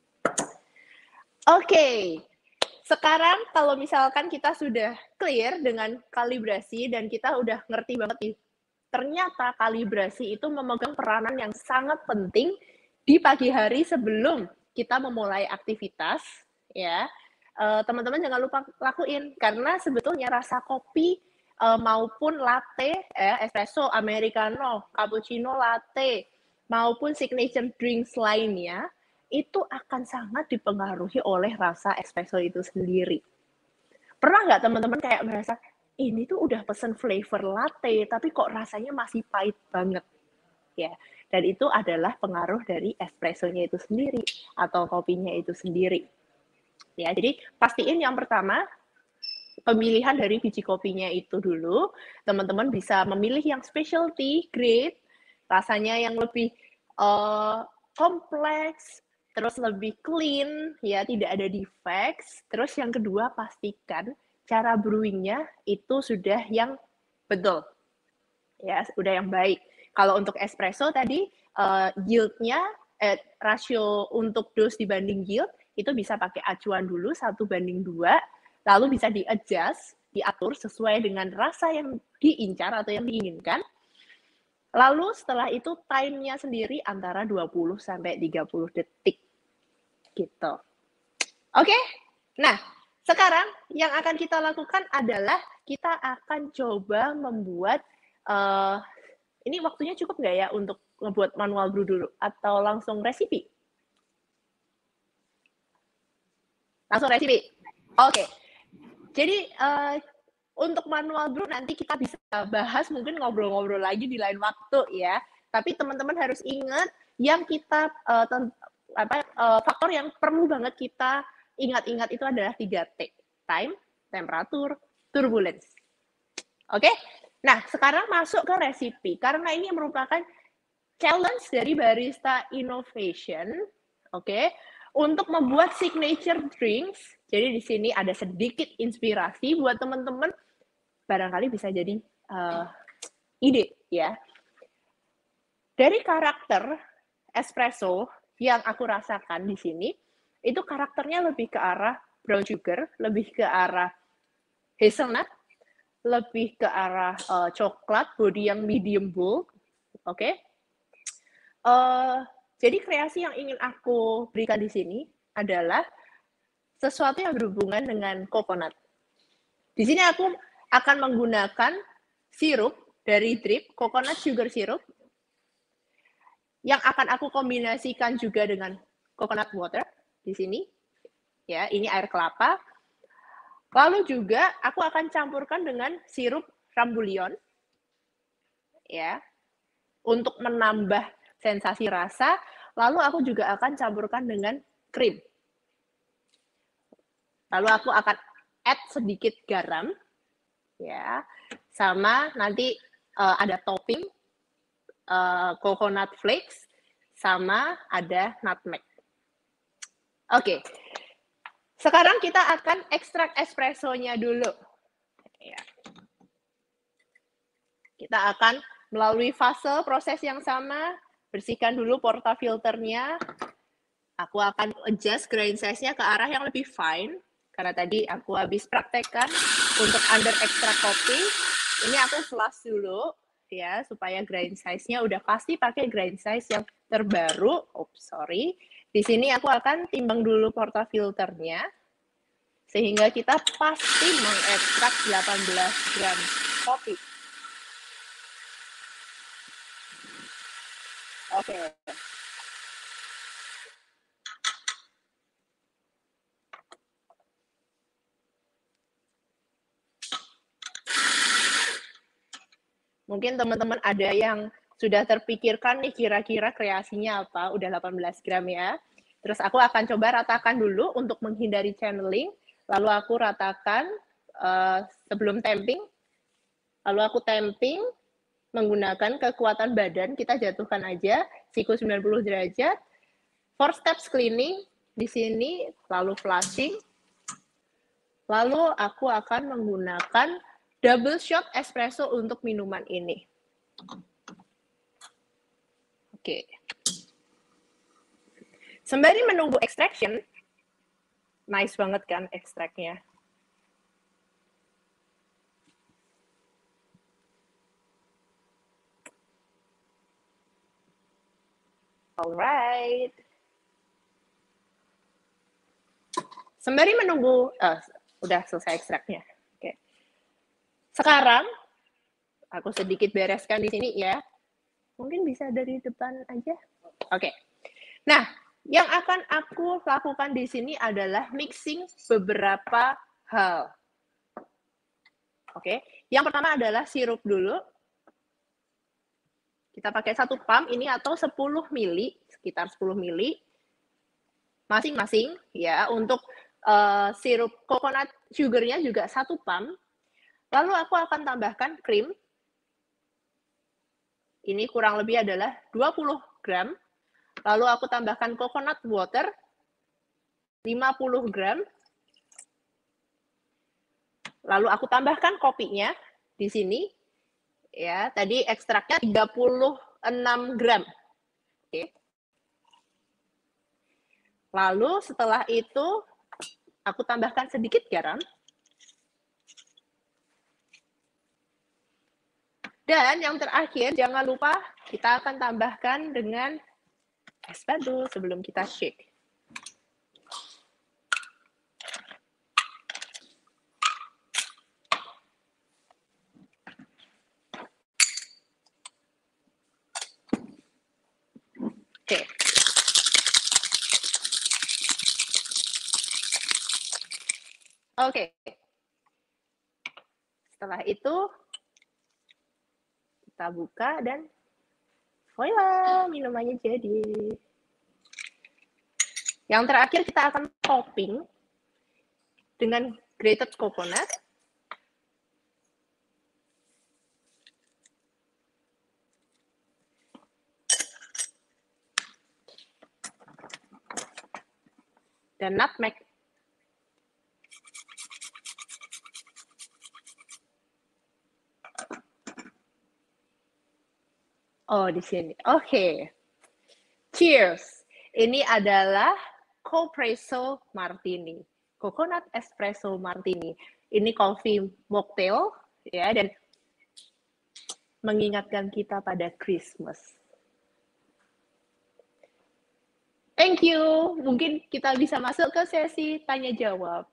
Oke. Okay. Sekarang kalau misalkan kita sudah clear dengan kalibrasi dan kita udah ngerti banget nih, ternyata kalibrasi itu memegang peranan yang sangat penting di pagi hari sebelum kita memulai aktivitas, ya. Teman-teman jangan lupa lakuin karena sebetulnya rasa kopi uh, maupun latte, eh, espresso, americano, cappuccino latte maupun signature drinks lainnya itu akan sangat dipengaruhi oleh rasa espresso itu sendiri. Pernah nggak teman-teman kayak merasa, ini tuh udah pesen flavor latte, tapi kok rasanya masih pahit banget? Ya, dan itu adalah pengaruh dari espressonya itu sendiri, atau kopinya itu sendiri. Ya, jadi pastiin yang pertama, pemilihan dari biji kopinya itu dulu, teman-teman bisa memilih yang specialty grade, rasanya yang lebih uh, kompleks, terus lebih clean, ya tidak ada defects. Terus yang kedua, pastikan cara brewingnya itu sudah yang betul, ya sudah yang baik. Kalau untuk espresso tadi, uh, yield-nya, eh, rasio untuk dose dibanding yield, itu bisa pakai acuan dulu, satu banding dua, lalu bisa di-adjust, diatur sesuai dengan rasa yang diincar atau yang diinginkan. Lalu setelah itu time-nya sendiri antara dua puluh sampai tiga puluh detik. Gitu. Oke, okay? Nah sekarang yang akan kita lakukan adalah kita akan coba membuat, uh, ini waktunya cukup nggak ya untuk ngebuat manual brew dulu atau langsung resipi? Langsung resipi. Oke. Okay. Jadi uh, untuk manual brew nanti kita bisa bahas mungkin ngobrol-ngobrol lagi di lain waktu ya. Tapi teman-teman harus ingat yang kita uh, apa uh, faktor yang perlu banget kita ingat-ingat itu adalah tiga T. Time, temperatur, turbulence. Oke, nah sekarang masuk ke resipi karena ini merupakan challenge dari Barista Innovation, oke, untuk membuat signature drinks. Jadi di sini ada sedikit inspirasi buat teman-teman, barangkali bisa jadi uh, ide ya. Dari karakter espresso yang aku rasakan di sini, itu karakternya lebih ke arah brown sugar, lebih ke arah hazelnut, lebih ke arah uh, coklat, body yang medium bold, oke. Okay? Uh, jadi kreasi yang ingin aku berikan di sini adalah sesuatu yang berhubungan dengan coconut. Di sini aku akan menggunakan sirup dari drip, coconut sugar syrup, yang akan aku kombinasikan juga dengan coconut water di sini. Ya, ini air kelapa. Lalu juga aku akan campurkan dengan sirup rambulion, ya, untuk menambah sensasi rasa. Lalu aku juga akan campurkan dengan krim. Lalu aku akan add sedikit garam, ya, sama nanti uh, ada topping uh, coconut flakes, sama ada nutmeg. Oke. Okay. Sekarang kita akan ekstrak espressonya dulu. Ya. Kita akan melalui fase proses yang sama, bersihkan dulu portafilternya. Aku akan adjust grain size-nya ke arah yang lebih fine, karena tadi aku habis praktekkan untuk under extract kopi. Ini aku flush dulu, ya, supaya grain size-nya udah pasti pakai grain size yang terbaru. Oh, sorry. Di sini aku akan timbang dulu portafilternya, sehingga kita pasti mengekstrak delapan belas gram kopi. Oke. Okay. Mungkin teman-teman ada yang sudah terpikirkan nih kira-kira kreasinya apa, udah delapan belas gram ya. Terus aku akan coba ratakan dulu untuk menghindari channeling, lalu aku ratakan uh, sebelum tamping, lalu aku tamping menggunakan kekuatan badan, kita jatuhkan aja, siku sembilan puluh derajat, four steps cleaning di sini, lalu flushing, lalu aku akan menggunakan double shot espresso untuk minuman ini. Oke. Sembari menunggu extraction, nice banget kan ekstraknya. Alright. Sembari menunggu, uh, udah selesai ekstraknya. Oke. Sekarang aku sedikit bereskan di sini ya. Mungkin bisa dari depan aja. Oke. Nah, yang akan aku lakukan di sini adalah mixing beberapa hal. Oke. Yang pertama adalah sirup dulu. Kita pakai satu pump ini atau sepuluh mili, sekitar sepuluh mili. Masing-masing ya, untuk uh, sirup coconut sugar-nya juga satu pump. Lalu aku akan tambahkan krim. Ini kurang lebih adalah dua puluh gram. Lalu aku tambahkan coconut water, lima puluh gram. Lalu aku tambahkan kopinya di sini. Ya, tadi ekstraknya tiga puluh enam gram. Oke. Lalu setelah itu aku tambahkan sedikit garam. Dan yang terakhir, jangan lupa kita akan tambahkan dengan es batu sebelum kita shake. Oke. Oke. Setelah itu, kita buka dan voila, minumannya jadi. Yang terakhir kita akan topping dengan grated coconut. dan nutmeg. Oh, di sini. Oke. Okay. Cheers. Ini adalah Copresso Martini. Coconut Espresso Martini. Ini coffee mocktail ya, dan mengingatkan kita pada Christmas. Thank you. Mungkin kita bisa masuk ke sesi tanya jawab.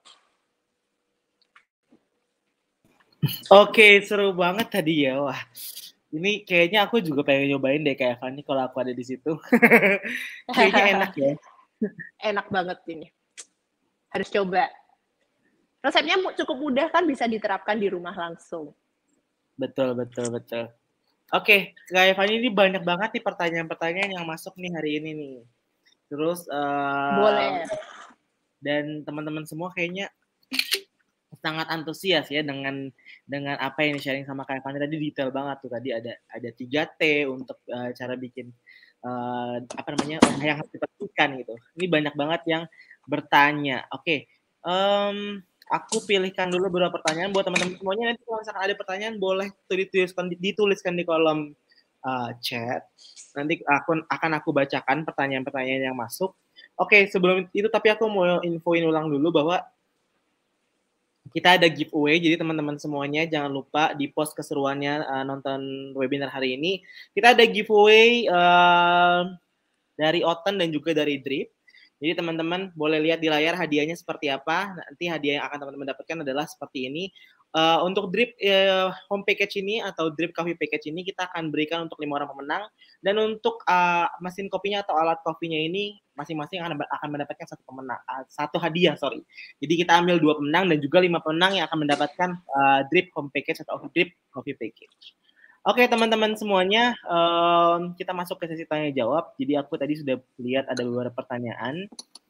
Oke, seru banget tadi ya. Wah, ini kayaknya aku juga pengen nyobain deh kayak Fanny kalau aku ada di situ. Kayaknya enak ya. Enak banget ini. Harus coba. Resepnya cukup mudah kan, bisa diterapkan di rumah langsung. Betul, betul, betul. Oke, kayak Fanny ini banyak banget nih pertanyaan-pertanyaan yang masuk nih hari ini nih. Terus uh, boleh. Dan teman-teman semua kayaknya sangat antusias ya dengan dengan apa yang sharing sama Kak Fanny tadi, detail banget tuh. Tadi ada ada tiga T untuk uh, cara bikin uh, apa namanya yang harus diperhatikan gitu. Ini banyak banget yang bertanya. Oke, um, aku pilihkan dulu beberapa pertanyaan buat teman-teman semuanya. Nanti kalau misalkan ada pertanyaan boleh dituliskan dituliskan di kolom uh, chat. Nanti aku akan aku bacakan pertanyaan-pertanyaan yang masuk. Oke, sebelum itu tapi aku mau infoin ulang dulu bahwa kita ada giveaway, jadi teman-teman semuanya jangan lupa di post keseruannya uh, nonton webinar hari ini. Kita ada giveaway uh, dari Oten dan juga dari Drip. Jadi teman-teman boleh lihat di layar hadiahnya seperti apa. Nanti hadiah yang akan teman-teman dapatkan adalah seperti ini. Uh, untuk Drip uh, home package ini atau Drip coffee package ini kita akan berikan untuk lima orang pemenang. Dan untuk uh, mesin kopinya atau alat kopinya ini masing-masing akan, akan mendapatkan satu pemenang, uh, satu hadiah, sorry. Jadi kita ambil dua pemenang dan juga lima pemenang yang akan mendapatkan uh, Drip home package atau Drip coffee package. Oke teman-teman semuanya, um, kita masuk ke sesi tanya jawab. Jadi aku tadi sudah lihat ada beberapa pertanyaan.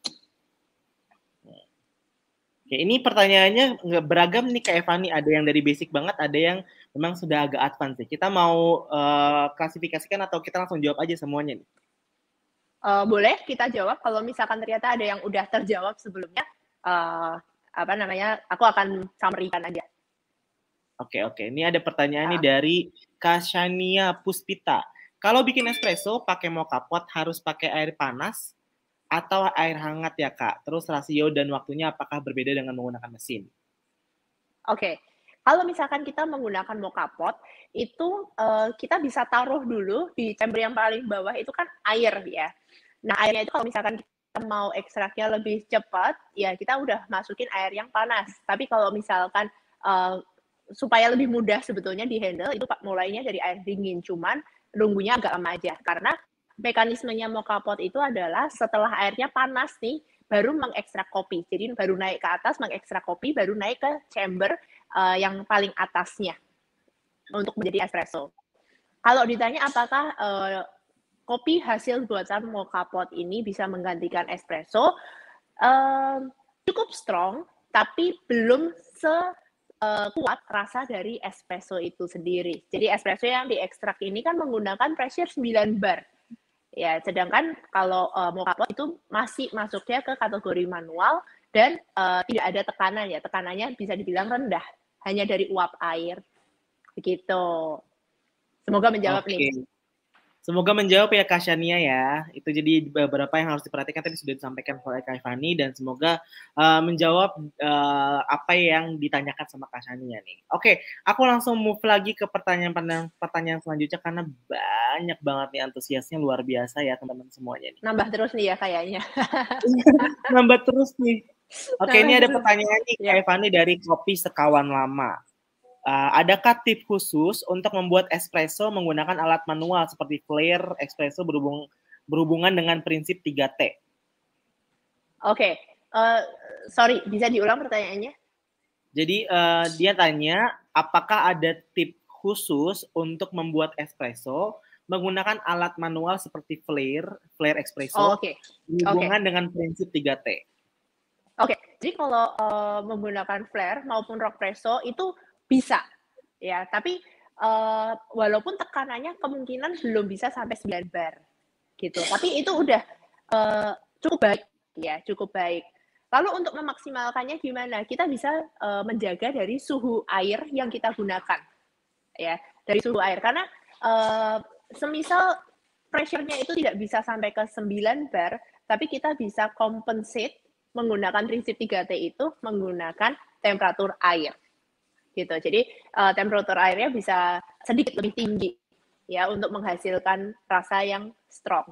Oke, ini pertanyaannya nggak beragam nih Kak Evani. Ada yang dari basic banget, ada yang memang sudah agak advance nih. Kita mau uh, klasifikasikan atau kita langsung jawab aja semuanya nih? Uh, boleh kita jawab. Kalau misalkan ternyata ada yang udah terjawab sebelumnya, uh, apa namanya, aku akan summary-kan aja. Oke, oke. Ini ada pertanyaan ah. nih dari Kasyania Puspita. Kalau bikin espresso pakai mocha pot harus pakai air panas atau air hangat ya Kak? Terus rasio dan waktunya apakah berbeda dengan menggunakan mesin? Oke, kalau misalkan kita menggunakan mocha pot, itu uh, kita bisa taruh dulu di chamber yang paling bawah, itu kan air ya. Nah airnya itu kalau misalkan kita mau ekstraknya lebih cepat, ya kita udah masukin air yang panas. Tapi kalau misalkan uh, supaya lebih mudah sebetulnya di handle, itu mulainya dari air dingin, cuman nunggunya agak lama aja, karena mekanismenya mocha pot itu adalah setelah airnya panas nih, baru mengekstrak kopi. Jadi baru naik ke atas, mengekstrak kopi, baru naik ke chamber uh, yang paling atasnya untuk menjadi espresso. Kalau ditanya apakah uh, kopi hasil buatan mocha pot ini bisa menggantikan espresso, uh, cukup strong, tapi belum se uh, kuat rasa dari espresso itu sendiri. Jadi espresso yang diekstrak ini kan menggunakan pressure sembilan bar. Ya, sedangkan kalau uh, mocha pot itu masih masuknya ke kategori manual dan uh, tidak ada tekanan ya. Tekanannya bisa dibilang rendah, hanya dari uap air. Begitu. Semoga menjawab Oke. nih. Semoga menjawab ya Kak Shania ya. Itu jadi beberapa yang harus diperhatikan tadi sudah disampaikan oleh Kak Fani dan semoga uh, menjawab uh, apa yang ditanyakan sama Kak Shania nih. Oke, aku langsung move lagi ke pertanyaan pertanyaan selanjutnya karena banyak banget nih antusiasnya luar biasa ya teman-teman semuanya nih. Nambah terus nih ya kayaknya. Nambah terus nih. Oke, Nambah ini terus. Ada pertanyaan nih Kak Ya. Fani dari Kopi Sekawan Lama. Uh, adakah tips khusus untuk membuat espresso menggunakan alat manual seperti flare espresso berhubung, berhubungan dengan prinsip tiga T? Oke, okay. uh, sorry, bisa diulang pertanyaannya? Jadi uh, dia tanya, apakah ada tips khusus untuk membuat espresso menggunakan alat manual seperti flare, flare espresso oh, okay. berhubungan okay. dengan prinsip tiga T? Oke, okay. Jadi kalau uh, menggunakan flare maupun rockpresso itu bisa, ya. Tapi uh, walaupun tekanannya kemungkinan belum bisa sampai sembilan bar, gitu. Tapi itu udah uh, cukup baik, ya, cukup baik. Kalau untuk memaksimalkannya gimana? Kita bisa uh, menjaga dari suhu air yang kita gunakan, ya, dari suhu air. Karena uh, semisal pressure-nya itu tidak bisa sampai ke sembilan bar, tapi kita bisa compensate menggunakan prinsip tiga T itu menggunakan temperatur air, gitu. Jadi uh, temperatur airnya bisa sedikit lebih tinggi, ya, untuk menghasilkan rasa yang strong.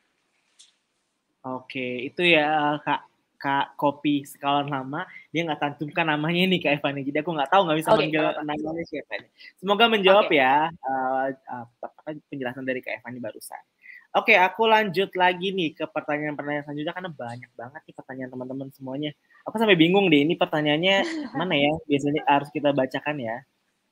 Oke, itu ya Kak. Kak Kopi sekawan lama, dia nggak cantumkan namanya nih Kak Evani, jadi aku nggak tahu, nggak bisa okay, manggil namanya siapa nih. Semoga menjawab okay. ya uh, uh, penjelasan dari Kak Evani barusan. Oke, okay, aku lanjut lagi nih ke pertanyaan-pertanyaan selanjutnya karena banyak banget nih pertanyaan teman-teman semuanya. Aku sampai bingung deh, ini pertanyaannya mana ya? Biasanya harus kita bacakan ya.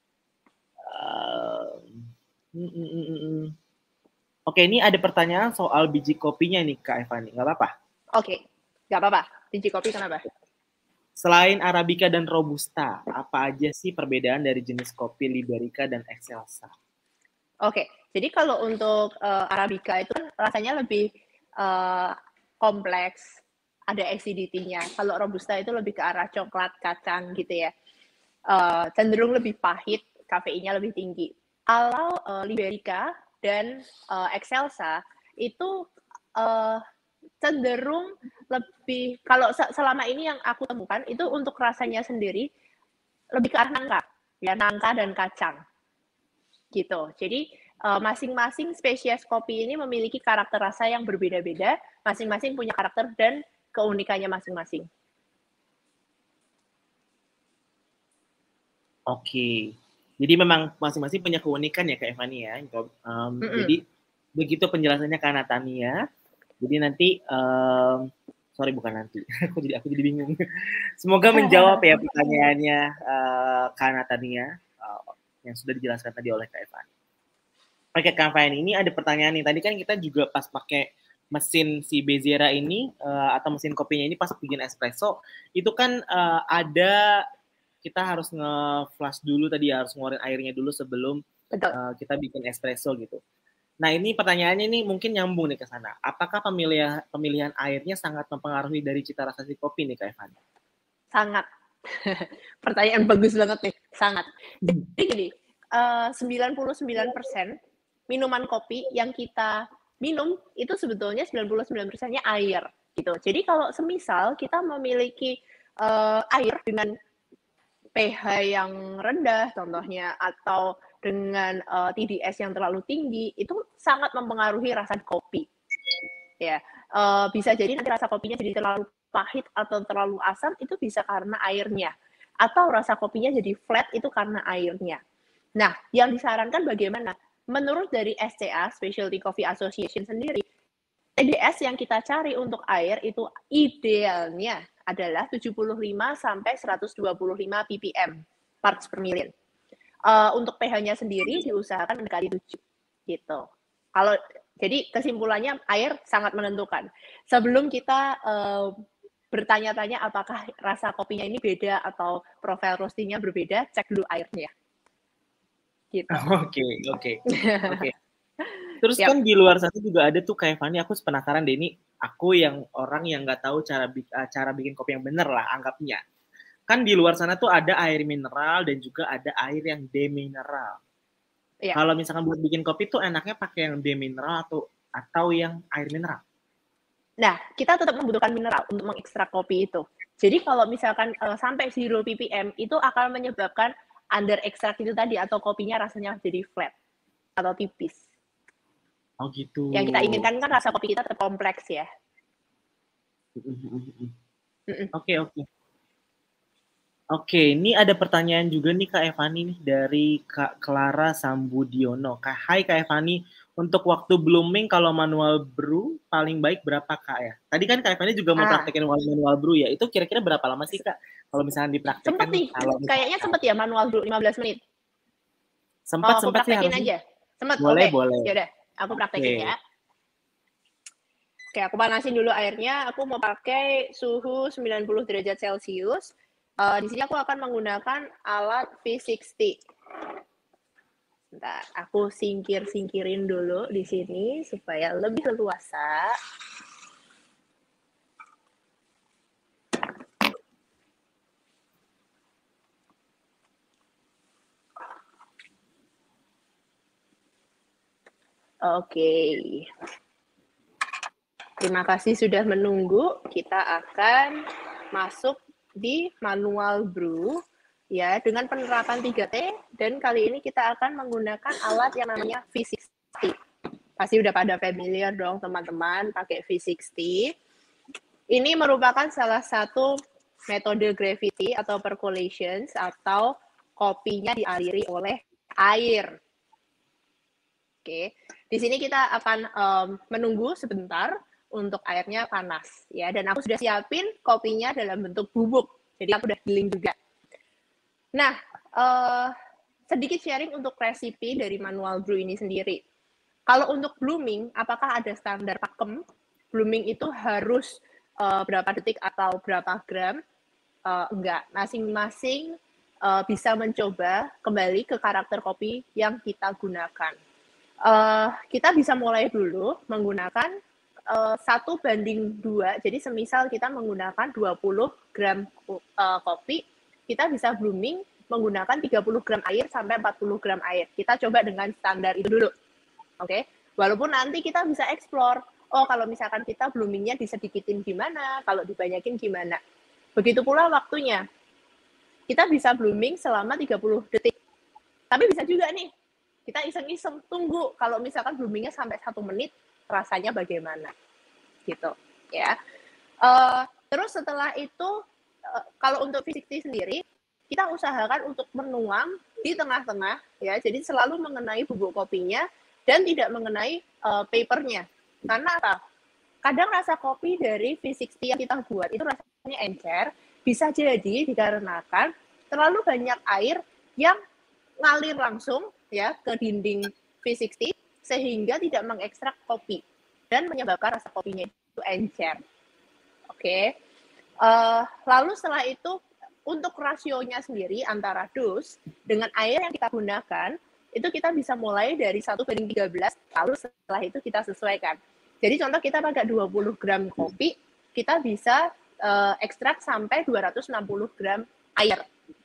Uh, mm, mm, mm, mm. Oke, okay, ini ada pertanyaan soal biji kopinya nih Kak Evani, nggak apa-apa? Oke. Okay. Gak apa-apa, biji kopi kenapa? Selain Arabica dan Robusta, apa aja sih perbedaan dari jenis kopi Liberica dan Excelsa? Oke, jadi kalau untuk uh, Arabica itu kan rasanya lebih uh, kompleks, ada acidity-nya. Kalau Robusta itu lebih ke arah coklat, kacang gitu ya. Uh, cenderung lebih pahit, kafeinnya lebih tinggi. Kalau uh, Liberica dan uh, Excelsa itu uh, cenderung lebih, kalau selama ini yang aku temukan itu untuk rasanya sendiri lebih ke arah nangka, ya, nangka dan kacang gitu. Jadi uh, masing-masing spesies kopi ini memiliki karakter rasa yang berbeda-beda, masing-masing punya karakter dan keunikannya masing-masing. Oke, jadi memang masing-masing punya keunikan ya Kak Evani ya. Um, mm -mm. Jadi begitu penjelasannya Kak Natania. Jadi nanti, um, sorry bukan nanti, aku jadi aku jadi bingung. Semoga menjawab ya pertanyaannya uh, Kak Natania uh, yang sudah dijelaskan tadi oleh Kak Evani. Oke Kak Evani, ini ada pertanyaan nih. Tadi kan kita juga pas pakai mesin si Bezera ini uh, atau mesin kopinya ini pas bikin espresso, itu kan uh, ada kita harus nge-flash dulu tadi, harus ngeluarin airnya dulu sebelum uh, kita bikin espresso gitu. Nah ini pertanyaannya ini mungkin nyambung nih ke sana. Apakah pemilihan pemilihan airnya sangat mempengaruhi dari cita rasa si kopi nih Kak Evani? Sangat. Pertanyaan bagus banget nih, sangat. Jadi gini, uh, sembilan puluh sembilan persen minuman kopi yang kita minum itu sebetulnya sembilan puluh sembilan persennya air gitu. Jadi kalau semisal kita memiliki uh, air dengan pH yang rendah contohnya atau dengan uh, T D S yang terlalu tinggi, itu sangat mempengaruhi rasa kopi. Ya, uh, bisa jadi nanti rasa kopinya jadi terlalu pahit atau terlalu asam, itu bisa karena airnya. Atau rasa kopinya jadi flat, itu karena airnya. Nah, yang disarankan bagaimana? Menurut dari S C A, Specialty Coffee Association sendiri, T D S yang kita cari untuk air itu idealnya adalah tujuh puluh lima sampai seratus dua puluh lima ppm, parts per million. Uh, untuk pH-nya sendiri diusahakan mendekati tujuh gitu. Kalau jadi kesimpulannya air sangat menentukan. Sebelum kita uh, bertanya-tanya apakah rasa kopinya ini beda atau profil roastingnya berbeda, cek dulu airnya. Gitu. Oke, oke. Oke. Terus yep. kan di luar sana juga ada tuh kayak Fanny, aku penasaran deh, ini aku yang orang yang nggak tahu cara cara bikin kopi yang bener lah anggapnya. Kan di luar sana tuh ada air mineral dan juga ada air yang demineral. Yeah. Kalau misalkan buat bikin kopi tuh enaknya pakai yang demineral atau atau yang air mineral? Nah, kita tetap membutuhkan mineral untuk mengekstrak kopi itu. Jadi kalau misalkan uh, sampai zero ppm itu akan menyebabkan under extract itu tadi atau kopinya rasanya jadi flat atau tipis. Oh gitu. Yang kita inginkan kan rasa kopi kita tetap kompleks ya. Oke, oke. Oke, ini ada pertanyaan juga nih Kak Evani nih dari Kak Clara Sambudiono. Kak, hai Kak Evani, untuk waktu blooming kalau manual brew paling baik berapa Kak ya? Tadi kan Kak Evani juga mau ah. praktekin manual brew ya. Itu kira-kira berapa lama sih Kak? Kalau misalnya dipraktekkan. Sempet nih, kalau kayaknya sempet ya manual brew lima belas menit. Sempat, oh, sempat sih harusnya. aja. Sempat, boleh, okay. boleh. Yaudah, aku praktekin okay. ya. Oke, aku panasin dulu airnya. Aku mau pakai suhu sembilan puluh derajat Celcius. Uh, di sini aku akan menggunakan alat V enam puluh. Bentar, aku singkir-singkirin dulu di sini supaya lebih leluasa. Oke. Terima kasih sudah menunggu. Kita akan masuk di manual brew ya dengan penerapan tiga T, dan kali ini kita akan menggunakan alat yang namanya V enam puluh. Pasti udah pada familiar dong teman-teman pakai V enam puluh. Ini merupakan salah satu metode gravity atau percolations atau kopinya dialiri oleh air. Oke, di sini kita akan um, menunggu sebentar untuk airnya panas ya, dan aku sudah siapin kopinya dalam bentuk bubuk, jadi aku udah giling juga. Nah, uh, sedikit sharing untuk resipi dari manual brew ini sendiri. Kalau untuk blooming, apakah ada standar pakem? Blooming itu harus uh, berapa detik atau berapa gram? Uh, enggak, masing-masing uh, bisa mencoba kembali ke karakter kopi yang kita gunakan. Uh, kita bisa mulai dulu menggunakan uh, satu banding dua, jadi semisal kita menggunakan dua puluh gram uh, kopi, kita bisa blooming menggunakan tiga puluh gram air sampai empat puluh gram air. Kita coba dengan standar itu dulu. Oke, okay? Walaupun nanti kita bisa explore, oh kalau misalkan kita bloomingnya disedikitin gimana, kalau dibanyakin gimana. Begitu pula waktunya. Kita bisa blooming selama tiga puluh detik. Tapi bisa juga nih, kita iseng-iseng tunggu kalau misalkan bloomingnya sampai satu menit, rasanya bagaimana, gitu ya. Uh, terus setelah itu, uh, kalau untuk V enam puluh sendiri, kita usahakan untuk menuang di tengah-tengah, ya. Jadi selalu mengenai bubuk kopinya dan tidak mengenai uh, papernya. Karena apa? Kadang rasa kopi dari V enam puluh yang kita buat itu rasanya encer, bisa jadi dikarenakan terlalu banyak air yang ngalir langsung ya ke dinding V enam puluh sehingga tidak mengekstrak kopi dan menyebabkan rasa kopinya itu encer. Oke. Okay. Uh, lalu setelah itu untuk rasionya sendiri antara dos dengan air yang kita gunakan itu kita bisa mulai dari satu banding tiga belas, lalu setelah itu kita sesuaikan. Jadi contoh kita pakai dua puluh gram kopi, kita bisa uh, ekstrak sampai dua ratus enam puluh gram air.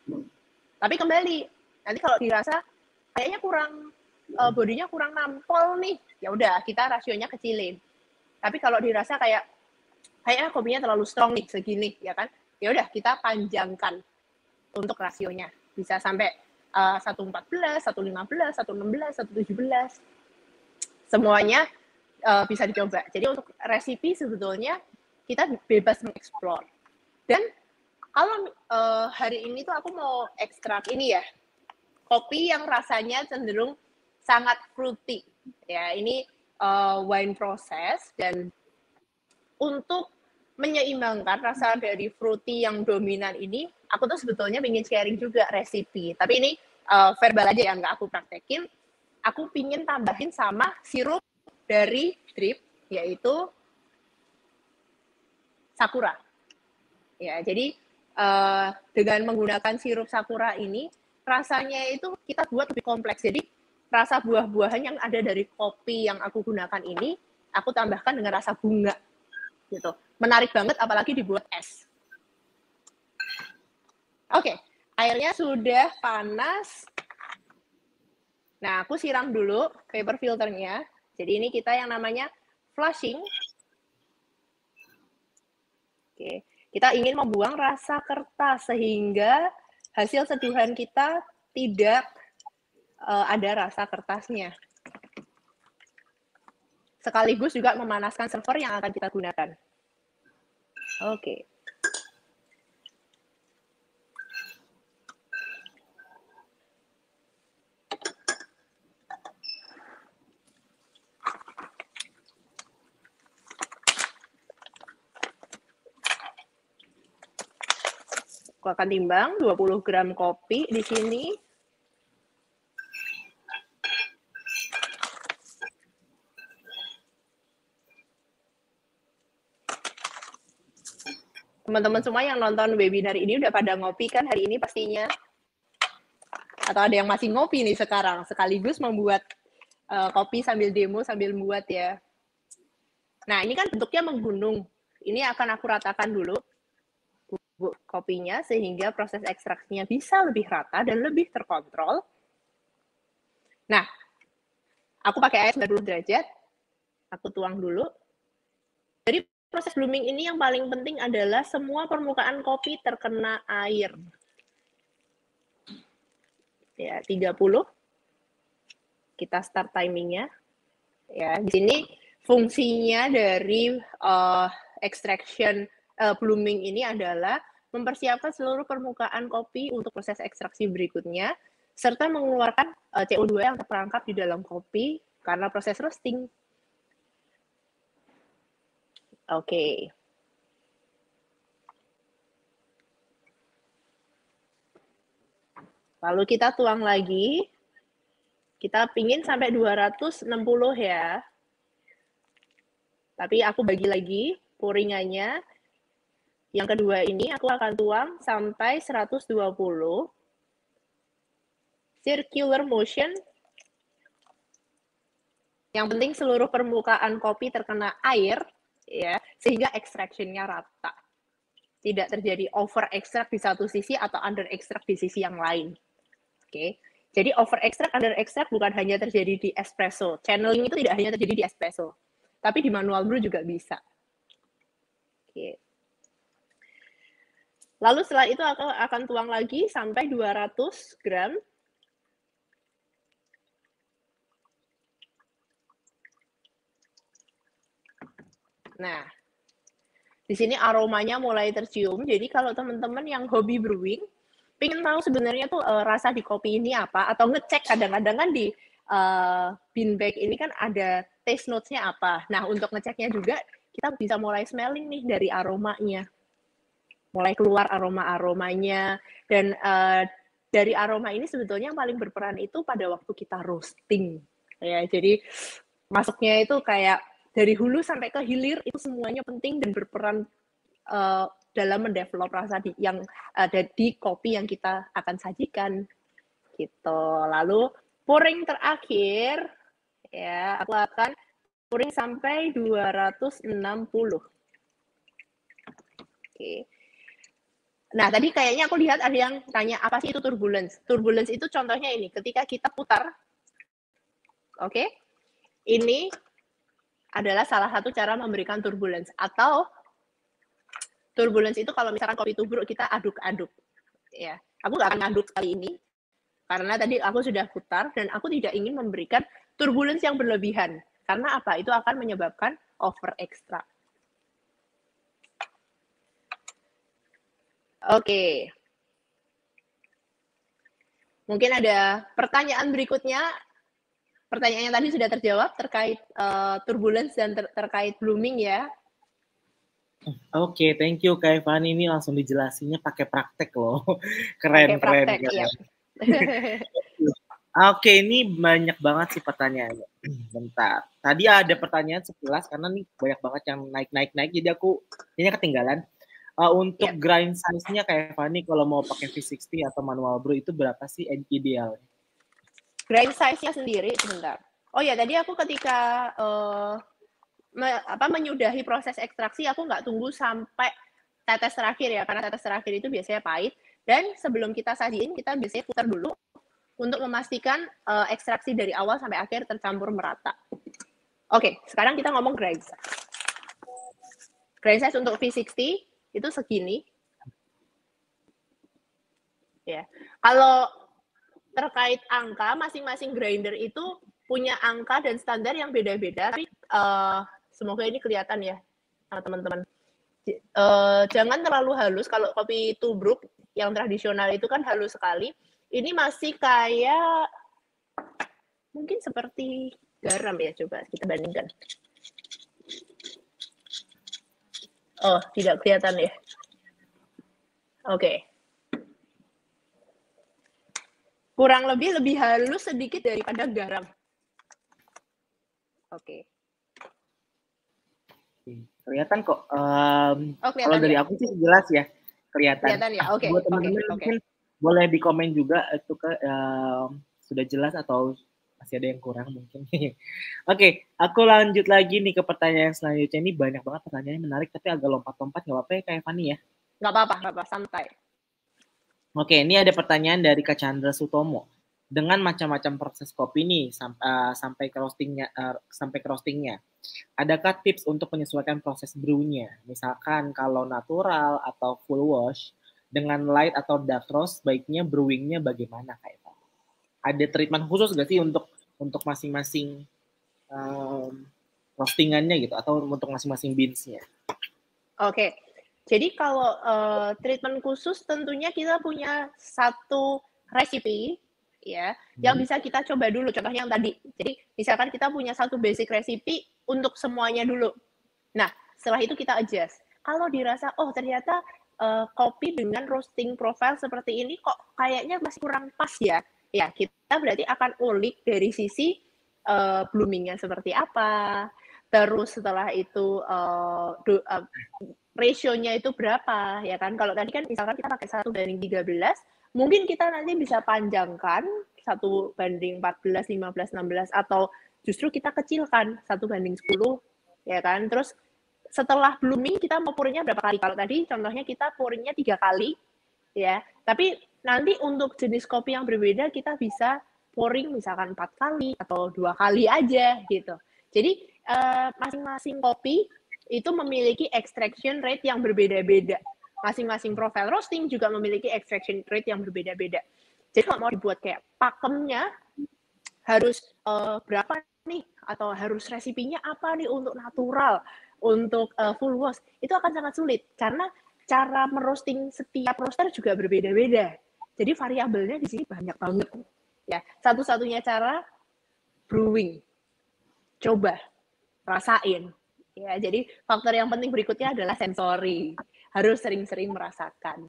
Tapi kembali, nanti kalau dirasa kayaknya kurang, uh, bodinya kurang nampol nih, ya udah kita rasionya kecilin. Tapi kalau dirasa kayak kayaknya kopinya terlalu strong nih segini, ya kan? Ya udah kita panjangkan untuk rasionya, bisa sampai uh, seratus empat belas, seratus lima belas, seratus enam belas, seratus tujuh belas, semuanya uh, bisa dicoba. Jadi untuk resipi sebetulnya kita bebas mengeksplor. Dan kalau uh, hari ini tuh aku mau ekstrak ini ya, kopi yang rasanya cenderung sangat fruity. Ya, ini uh, wine process, dan untuk menyeimbangkan rasa dari fruity yang dominan ini, aku tuh sebetulnya ingin sharing juga resipi. Tapi ini uh, verbal aja ya, nggak aku praktekin. Aku pingin tambahin sama sirup dari drip, yaitu sakura. Ya, jadi uh, dengan menggunakan sirup sakura ini, rasanya itu kita buat lebih kompleks. Jadi rasa buah-buahan yang ada dari kopi yang aku gunakan ini, aku tambahkan dengan rasa bunga. Gitu. Menarik banget, apalagi dibuat es. Oke, airnya sudah panas. Nah, aku siram dulu paper filternya. Jadi ini kita yang namanya flushing. Oke, kita ingin membuang rasa kertas sehingga hasil seduhan kita tidak uh, ada rasa kertasnya. Sekaligus juga memanaskan server yang akan kita gunakan. Oke. Aku akan timbang dua puluh gram kopi di sini. Teman-teman semua yang nonton webinar ini udah pada ngopi kan hari ini pastinya? Atau ada yang masih ngopi nih sekarang, sekaligus membuat uh, kopi sambil demo, sambil membuat ya. Nah, ini kan bentuknya menggunung. Ini akan aku ratakan dulu bubuk kopinya sehingga proses ekstraksinya bisa lebih rata dan lebih terkontrol. Nah, Aku pakai air sembilan puluh derajat. Aku tuang dulu. Jadi proses blooming ini yang paling penting adalah semua permukaan kopi terkena air. Ya, tiga puluh. Kita start timingnya. Ya, di sini fungsinya dari uh, extraction uh, blooming ini adalah mempersiapkan seluruh permukaan kopi untuk proses ekstraksi berikutnya, serta mengeluarkan uh, C O dua yang terperangkap di dalam kopi karena proses roasting. Oke. Okay. Lalu kita tuang lagi. Kita pingin sampai dua ratus enam puluh ya. Tapi aku bagi lagi pouringannya. Yang kedua ini aku akan tuang sampai seratus dua puluh. Circular motion. Yang penting seluruh permukaan kopi terkena air, ya, sehingga extraction-nya rata. Tidak terjadi over extract di satu sisi atau under extract di sisi yang lain. Oke. Okay. Jadi over extract, under extract bukan hanya terjadi di espresso. Channeling itu tidak hanya terjadi di espresso, tapi di manual brew juga bisa. Oke. Lalu setelah itu aku akan tuang lagi sampai dua ratus gram. Nah, di sini aromanya mulai tercium. Jadi kalau teman-teman yang hobi brewing, pengen tahu sebenarnya tuh uh, rasa di kopi ini apa, atau ngecek kadang-kadang kan di uh, bean bag ini kan ada taste notes-nya apa. Nah, untuk ngeceknya juga kita bisa mulai smelling nih dari aromanya. Mulai keluar aroma-aromanya. Dan uh, dari aroma ini sebetulnya yang paling berperan itu pada waktu kita roasting. Ya, jadi masuknya itu kayak dari hulu sampai ke hilir itu semuanya penting dan berperan uh, dalam mendevelop rasa di, yang ada di kopi yang kita akan sajikan, gitu. Lalu pouring terakhir, ya, aku akan pouring sampai dua ratus enam puluh. Oke. Nah, tadi kayaknya aku lihat ada yang tanya apa sih itu turbulence. Turbulence itu contohnya ini, ketika kita putar, oke, ini adalah salah satu cara memberikan turbulence, atau turbulence itu kalau misalkan kopi tubruk kita aduk-aduk, ya. Aku nggak akan ngaduk kali ini karena tadi aku sudah putar dan aku tidak ingin memberikan turbulence yang berlebihan. Karena apa? Itu akan menyebabkan over extract. Oke. Mungkin ada pertanyaan berikutnya. Pertanyaannya tadi sudah terjawab terkait uh, turbulence dan ter terkait blooming ya. Oke, okay, thank you Kak Evani. Ini langsung dijelasinnya pakai praktek loh. Keren, pakai praktek, keren. Iya. Oke, okay, ini banyak banget sih pertanyaannya. Bentar. Tadi ada pertanyaan sekilas karena nih banyak banget yang naik-naik-naik. Jadi aku ini ketinggalan. Uh, untuk yeah. grind size-nya Kak Evani kalau mau pakai V enam puluh atau manual brew itu berapa sih ideal? Grind size-nya sendiri, sebentar. Oh ya, tadi aku ketika uh, me, apa menyudahi proses ekstraksi, aku nggak tunggu sampai tetes terakhir ya, karena tetes terakhir itu biasanya pahit. Dan sebelum kita sajiin, kita biasanya putar dulu untuk memastikan uh, ekstraksi dari awal sampai akhir tercampur merata. Oke, sekarang kita ngomong grind size. Grind size untuk V enam puluh itu segini. Ya, kalau terkait angka, masing-masing grinder itu punya angka dan standar yang beda-beda. Tapi uh, semoga ini kelihatan ya sama teman-teman. Uh, jangan terlalu halus. Kalau kopi tubruk yang tradisional itu kan halus sekali. Ini masih kayak mungkin seperti garam ya. Coba kita bandingkan. Oh, tidak kelihatan ya. Oke. Okay. Kurang lebih lebih halus sedikit daripada garam. Oke. Okay. Kelihatan kok. Um, oh, kalau dari ya? aku sih jelas ya. Kelihatan. Kelihatan ya. Oke. Okay. Buat teman-teman okay. mungkin okay. boleh di komen juga itu ke um, sudah jelas atau masih ada yang kurang mungkin. Oke, okay, aku lanjut lagi nih ke pertanyaan selanjutnya. Ini banyak banget pertanyaannya menarik tapi agak lompat-lompat, nggak apa-apa ya Kak Evani ya? Nggak apa-apa, nggak apa-apa, santai. Oke, ini ada pertanyaan dari Kak Chandra Sutomo. dengan macam-macam proses kopi nih sam- uh, sampai ke roastingnya, uh, sampai ke roastingnya. Adakah tips untuk menyesuaikan proses brewnya? Misalkan kalau natural atau full wash dengan light atau dark roast, baiknya brewingnya bagaimana kayak Pak? Ada treatment khusus nggak sih untuk untuk masing-masing um, roastingannya gitu atau untuk masing-masing beans-nya? Oke, jadi kalau uh, treatment khusus tentunya kita punya satu recipe ya yang Hmm. bisa kita coba dulu. Contohnya yang tadi. Jadi misalkan kita punya satu basic recipe untuk semuanya dulu. Nah, setelah itu kita adjust. Kalau dirasa oh ternyata uh, kopi dengan roasting profile seperti ini kok kayaknya masih kurang pas ya. Ya, kita berarti akan ulik dari sisi uh, bloomingnya seperti apa. Terus setelah itu uh, do, uh, ratio-nya itu berapa ya kan? Kalau tadi kan misalkan kita pakai satu banding tiga belas, mungkin kita nanti bisa panjangkan satu banding empat belas, lima belas, enam belas atau justru kita kecilkan satu banding sepuluh ya kan? Terus setelah blooming kita mau pouringnya berapa kali? Kalau tadi contohnya kita pouringnya tiga kali ya. Tapi nanti untuk jenis kopi yang berbeda kita bisa pouring misalkan empat kali atau dua kali aja gitu. Jadi uh, masing-masing kopi itu memiliki extraction rate yang berbeda-beda. Masing-masing profile roasting juga memiliki extraction rate yang berbeda-beda. Jadi kalau mau dibuat kayak pakemnya harus uh, berapa nih atau harus resipinya apa nih untuk natural, untuk uh, full wash, itu akan sangat sulit karena cara merosting setiap roaster juga berbeda-beda. Jadi variabelnya di sini banyak banget. Ya, satu-satunya cara brewing. Coba rasain. Ya, jadi faktor yang penting berikutnya adalah sensori. Harus sering-sering merasakan.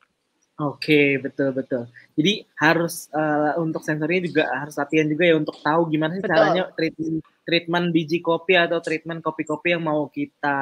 Oke, betul betul. Jadi harus uh, untuk sensorinya juga harus latihan juga ya untuk tahu gimana sih Betul. caranya treatment treatment biji kopi atau treatment kopi-kopi yang mau kita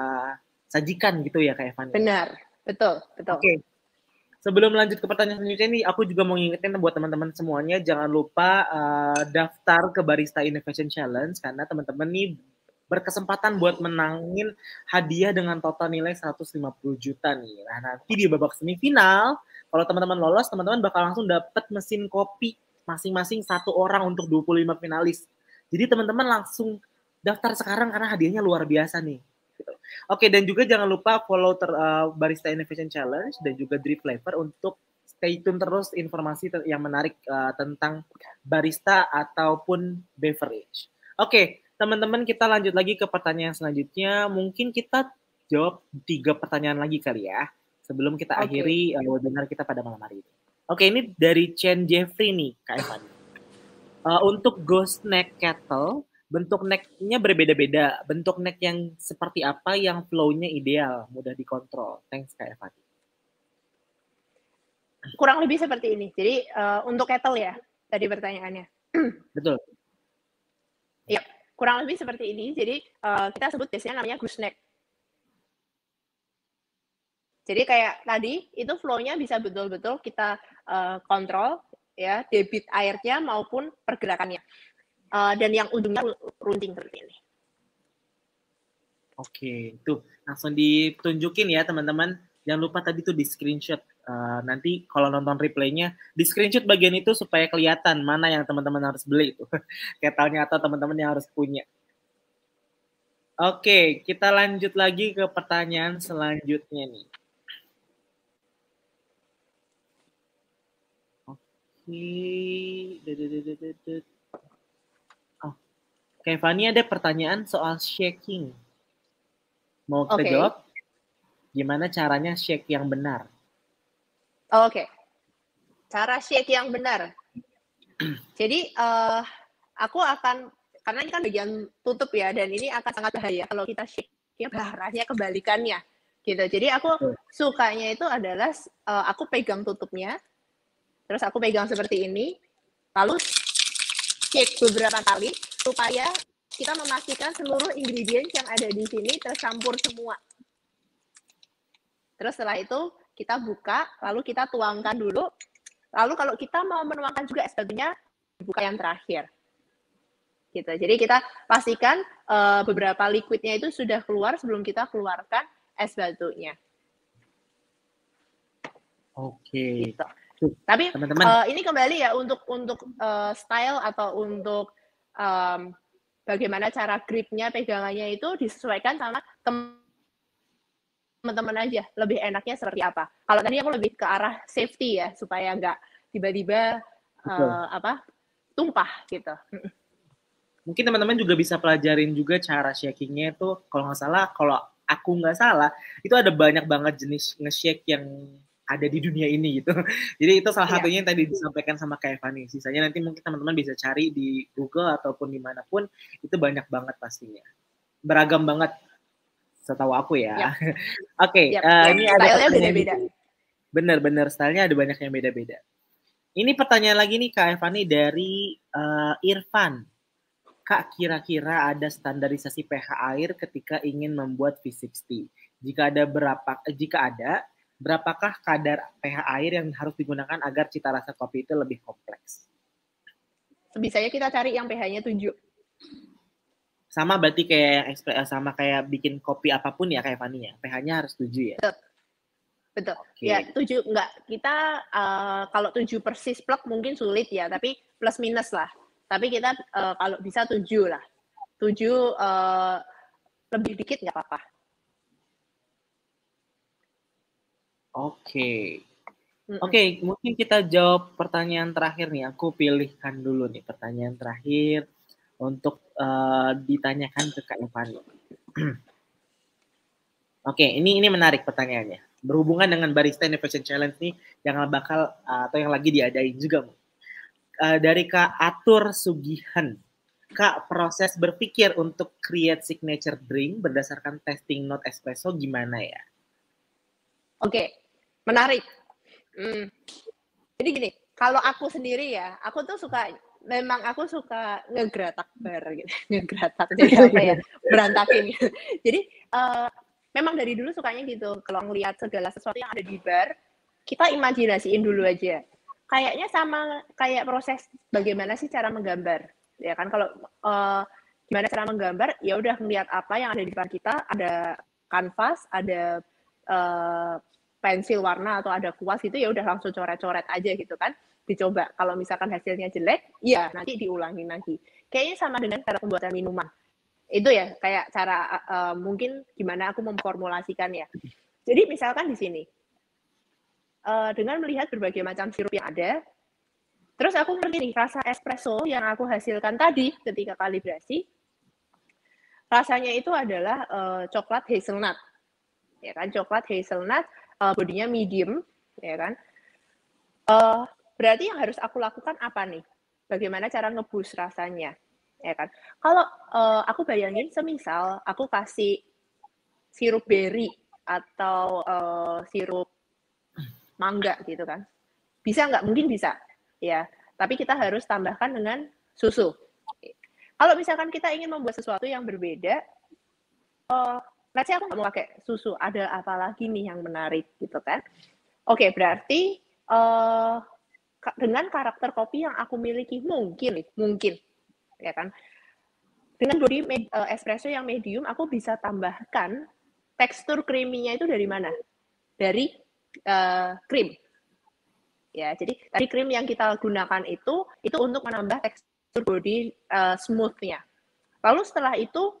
sajikan gitu ya Kak Evan. Benar, betul, betul. Oke. Sebelum lanjut ke pertanyaan selanjutnya nih, aku juga mau ngingetin buat teman-teman semuanya, jangan lupa uh, daftar ke Barista Innovation Challenge karena teman-teman nih berkesempatan buat menangin hadiah dengan total nilai seratus lima puluh juta nih. Nah, nanti di babak semifinal, kalau teman-teman lolos, teman-teman bakal langsung dapat mesin kopi masing-masing satu orang untuk dua puluh lima finalis. Jadi teman-teman langsung daftar sekarang karena hadiahnya luar biasa nih. Oke, dan juga jangan lupa follow ter, uh, Barista Innovation Challenge dan juga Drip Flavor untuk stay tune terus informasi ter- yang menarik uh, tentang barista ataupun beverage. Oke, teman-teman kita lanjut lagi ke pertanyaan selanjutnya. Mungkin kita jawab tiga pertanyaan lagi kali ya, sebelum kita Oke. akhiri uh, webinar kita pada malam hari ini. Oke, ini dari Chen Jeffrey nih, Kak Evan. Uh, untuk Ghost Neck Kettle, bentuk neck-nya berbeda-beda. Bentuk neck yang seperti apa yang flow-nya ideal, mudah dikontrol. Thanks Kak Evan. Kurang lebih seperti ini. Jadi uh, untuk kettle ya, tadi pertanyaannya. Betul. Iya, kurang lebih seperti ini. Jadi uh, kita sebut biasanya namanya gooseneck. Jadi kayak tadi itu flow-nya bisa betul-betul kita uh, kontrol ya, debit airnya maupun pergerakannya. Uh, dan yang ujungnya runting seperti ini. Oke, tuh langsung ditunjukin ya teman-teman. Jangan lupa tadi tuh di screenshot. Uh, nanti kalau nonton replaynya, di screenshot bagian itu supaya kelihatan mana yang teman-teman harus beli itu. Ketelnya atau teman-teman yang harus punya. Oke, kita lanjut lagi ke pertanyaan selanjutnya nih. Oke. Oh, Kevani ada pertanyaan soal shaking. Mau kita Oke. jawab? Gimana caranya shake yang benar? Oh, Oke, okay. Cara shake yang benar. Jadi uh, aku akan, karena ini kan bagian tutup ya, dan ini akan sangat bahaya kalau kita shake ya arahnya kebalikannya, gitu. Jadi aku Betul. sukanya itu adalah uh, aku pegang tutupnya, terus aku pegang seperti ini, lalu shake beberapa kali supaya kita memastikan seluruh ingredients yang ada di sini tercampur semua. Terus setelah itu kita buka, lalu kita tuangkan dulu. Lalu kalau kita mau menuangkan juga es batunya, buka yang terakhir. Gitu. Jadi kita pastikan uh, beberapa liquidnya itu sudah keluar sebelum kita keluarkan es batunya. Oke. Gitu. Tapi Teman-teman, uh, ini kembali ya untuk untuk uh, style atau untuk um, bagaimana cara gripnya, pegangannya itu disesuaikan sama teman-teman aja. Lebih enaknya seperti apa. Kalau tadi aku lebih ke arah safety ya, supaya nggak tiba-tiba betul. uh, apa tumpah gitu. Mungkin teman-teman juga bisa pelajarin juga cara shakingnya itu, kalau nggak salah, kalau aku nggak salah, itu ada banyak banget jenis nge-shake yang ada di dunia ini gitu. Jadi itu salah Iya. satunya yang tadi disampaikan sama Kak Evani. Sisanya nanti mungkin teman-teman bisa cari di Google ataupun dimanapun, itu banyak banget pastinya. Beragam banget, setahu aku ya. Oke, Yap, eh, yap. ini ada Style-nya pertanyaan beda-beda. gitu. Bener-bener, stylenya ada banyak yang beda-beda. Ini pertanyaan lagi nih Kak Evani dari eh, Irfan. Kak, kira-kira ada standarisasi pH air ketika ingin membuat V enam puluh? Jika ada berapa eh, jika ada, berapakah kadar pH air yang harus digunakan agar cita rasa kopi itu lebih kompleks? Sebisanya kita cari yang pH-nya tujuh. Sama berarti kayak ekspre- sama kayak bikin kopi apapun ya kayak Fani ya. pH-nya harus tujuh ya. Betul. Oke. Ya, tujuh enggak. Kita uh, kalau tujuh persis plek mungkin sulit ya, tapi plus minus lah. Tapi kita uh, kalau bisa tujuh lah. tujuh uh, lebih dikit nggak apa-apa. Oke. Mm-mm. Oke, mungkin kita jawab pertanyaan terakhir nih. Aku pilihkan dulu nih pertanyaan terakhir untuk uh, ditanyakan ke Kak Evani. Oke, ini ini menarik pertanyaannya. Berhubungan dengan Barista Innovation Challenge nih yang bakal uh, atau yang lagi diadain juga. Uh, dari Kak Atur Sugihan. Kak, proses berpikir untuk create signature drink berdasarkan testing note espresso gimana ya? Oke, menarik. Hmm. Jadi gini, kalau aku sendiri ya, aku tuh suka, memang aku suka ngegratak bar gitu, ngegratak jadi apa ya, berantakin. Gitu. Jadi uh, memang dari dulu sukanya gitu, kalau ngelihat segala sesuatu yang ada di bar, kita imajinasiin dulu aja. Kayaknya sama kayak proses bagaimana sih cara menggambar, ya kan? Kalau uh, gimana cara menggambar, ya udah ngelihat apa yang ada di depan kita, ada kanvas, ada uh, pensil warna atau ada kuas gitu, ya udah langsung coret-coret aja gitu kan, dicoba. Kalau misalkan hasilnya jelek, ya nanti diulangin lagi. Kayaknya sama dengan cara pembuatan minuman. Itu ya kayak cara uh, mungkin gimana aku memformulasikannya. Jadi misalkan di sini uh, dengan melihat berbagai macam sirup yang ada, terus aku ngerti nih rasa espresso yang aku hasilkan tadi ketika kalibrasi, rasanya itu adalah uh, coklat hazelnut, ya kan, coklat hazelnut. Uh, bodinya medium, ya kan? Uh, berarti yang harus aku lakukan apa nih? Bagaimana cara nge-boost rasanya, ya kan? Kalau uh, aku bayangin, semisal aku kasih sirup berry atau uh, sirup mangga gitu kan? Bisa nggak? Mungkin bisa, ya. Tapi kita harus tambahkan dengan susu. Kalau misalkan kita ingin membuat sesuatu yang berbeda, uh, let's say aku nggak mau pakai susu, ada apa lagi nih yang menarik gitu kan? Oke, berarti uh, dengan karakter kopi yang aku miliki mungkin, mungkin, ya kan? Dengan body med, uh, espresso yang medium, aku bisa tambahkan tekstur creamy-nya itu dari mana? Dari uh, krim. Ya, jadi tadi krim yang kita gunakan itu itu untuk menambah tekstur body uh, smooth-nya. Lalu setelah itu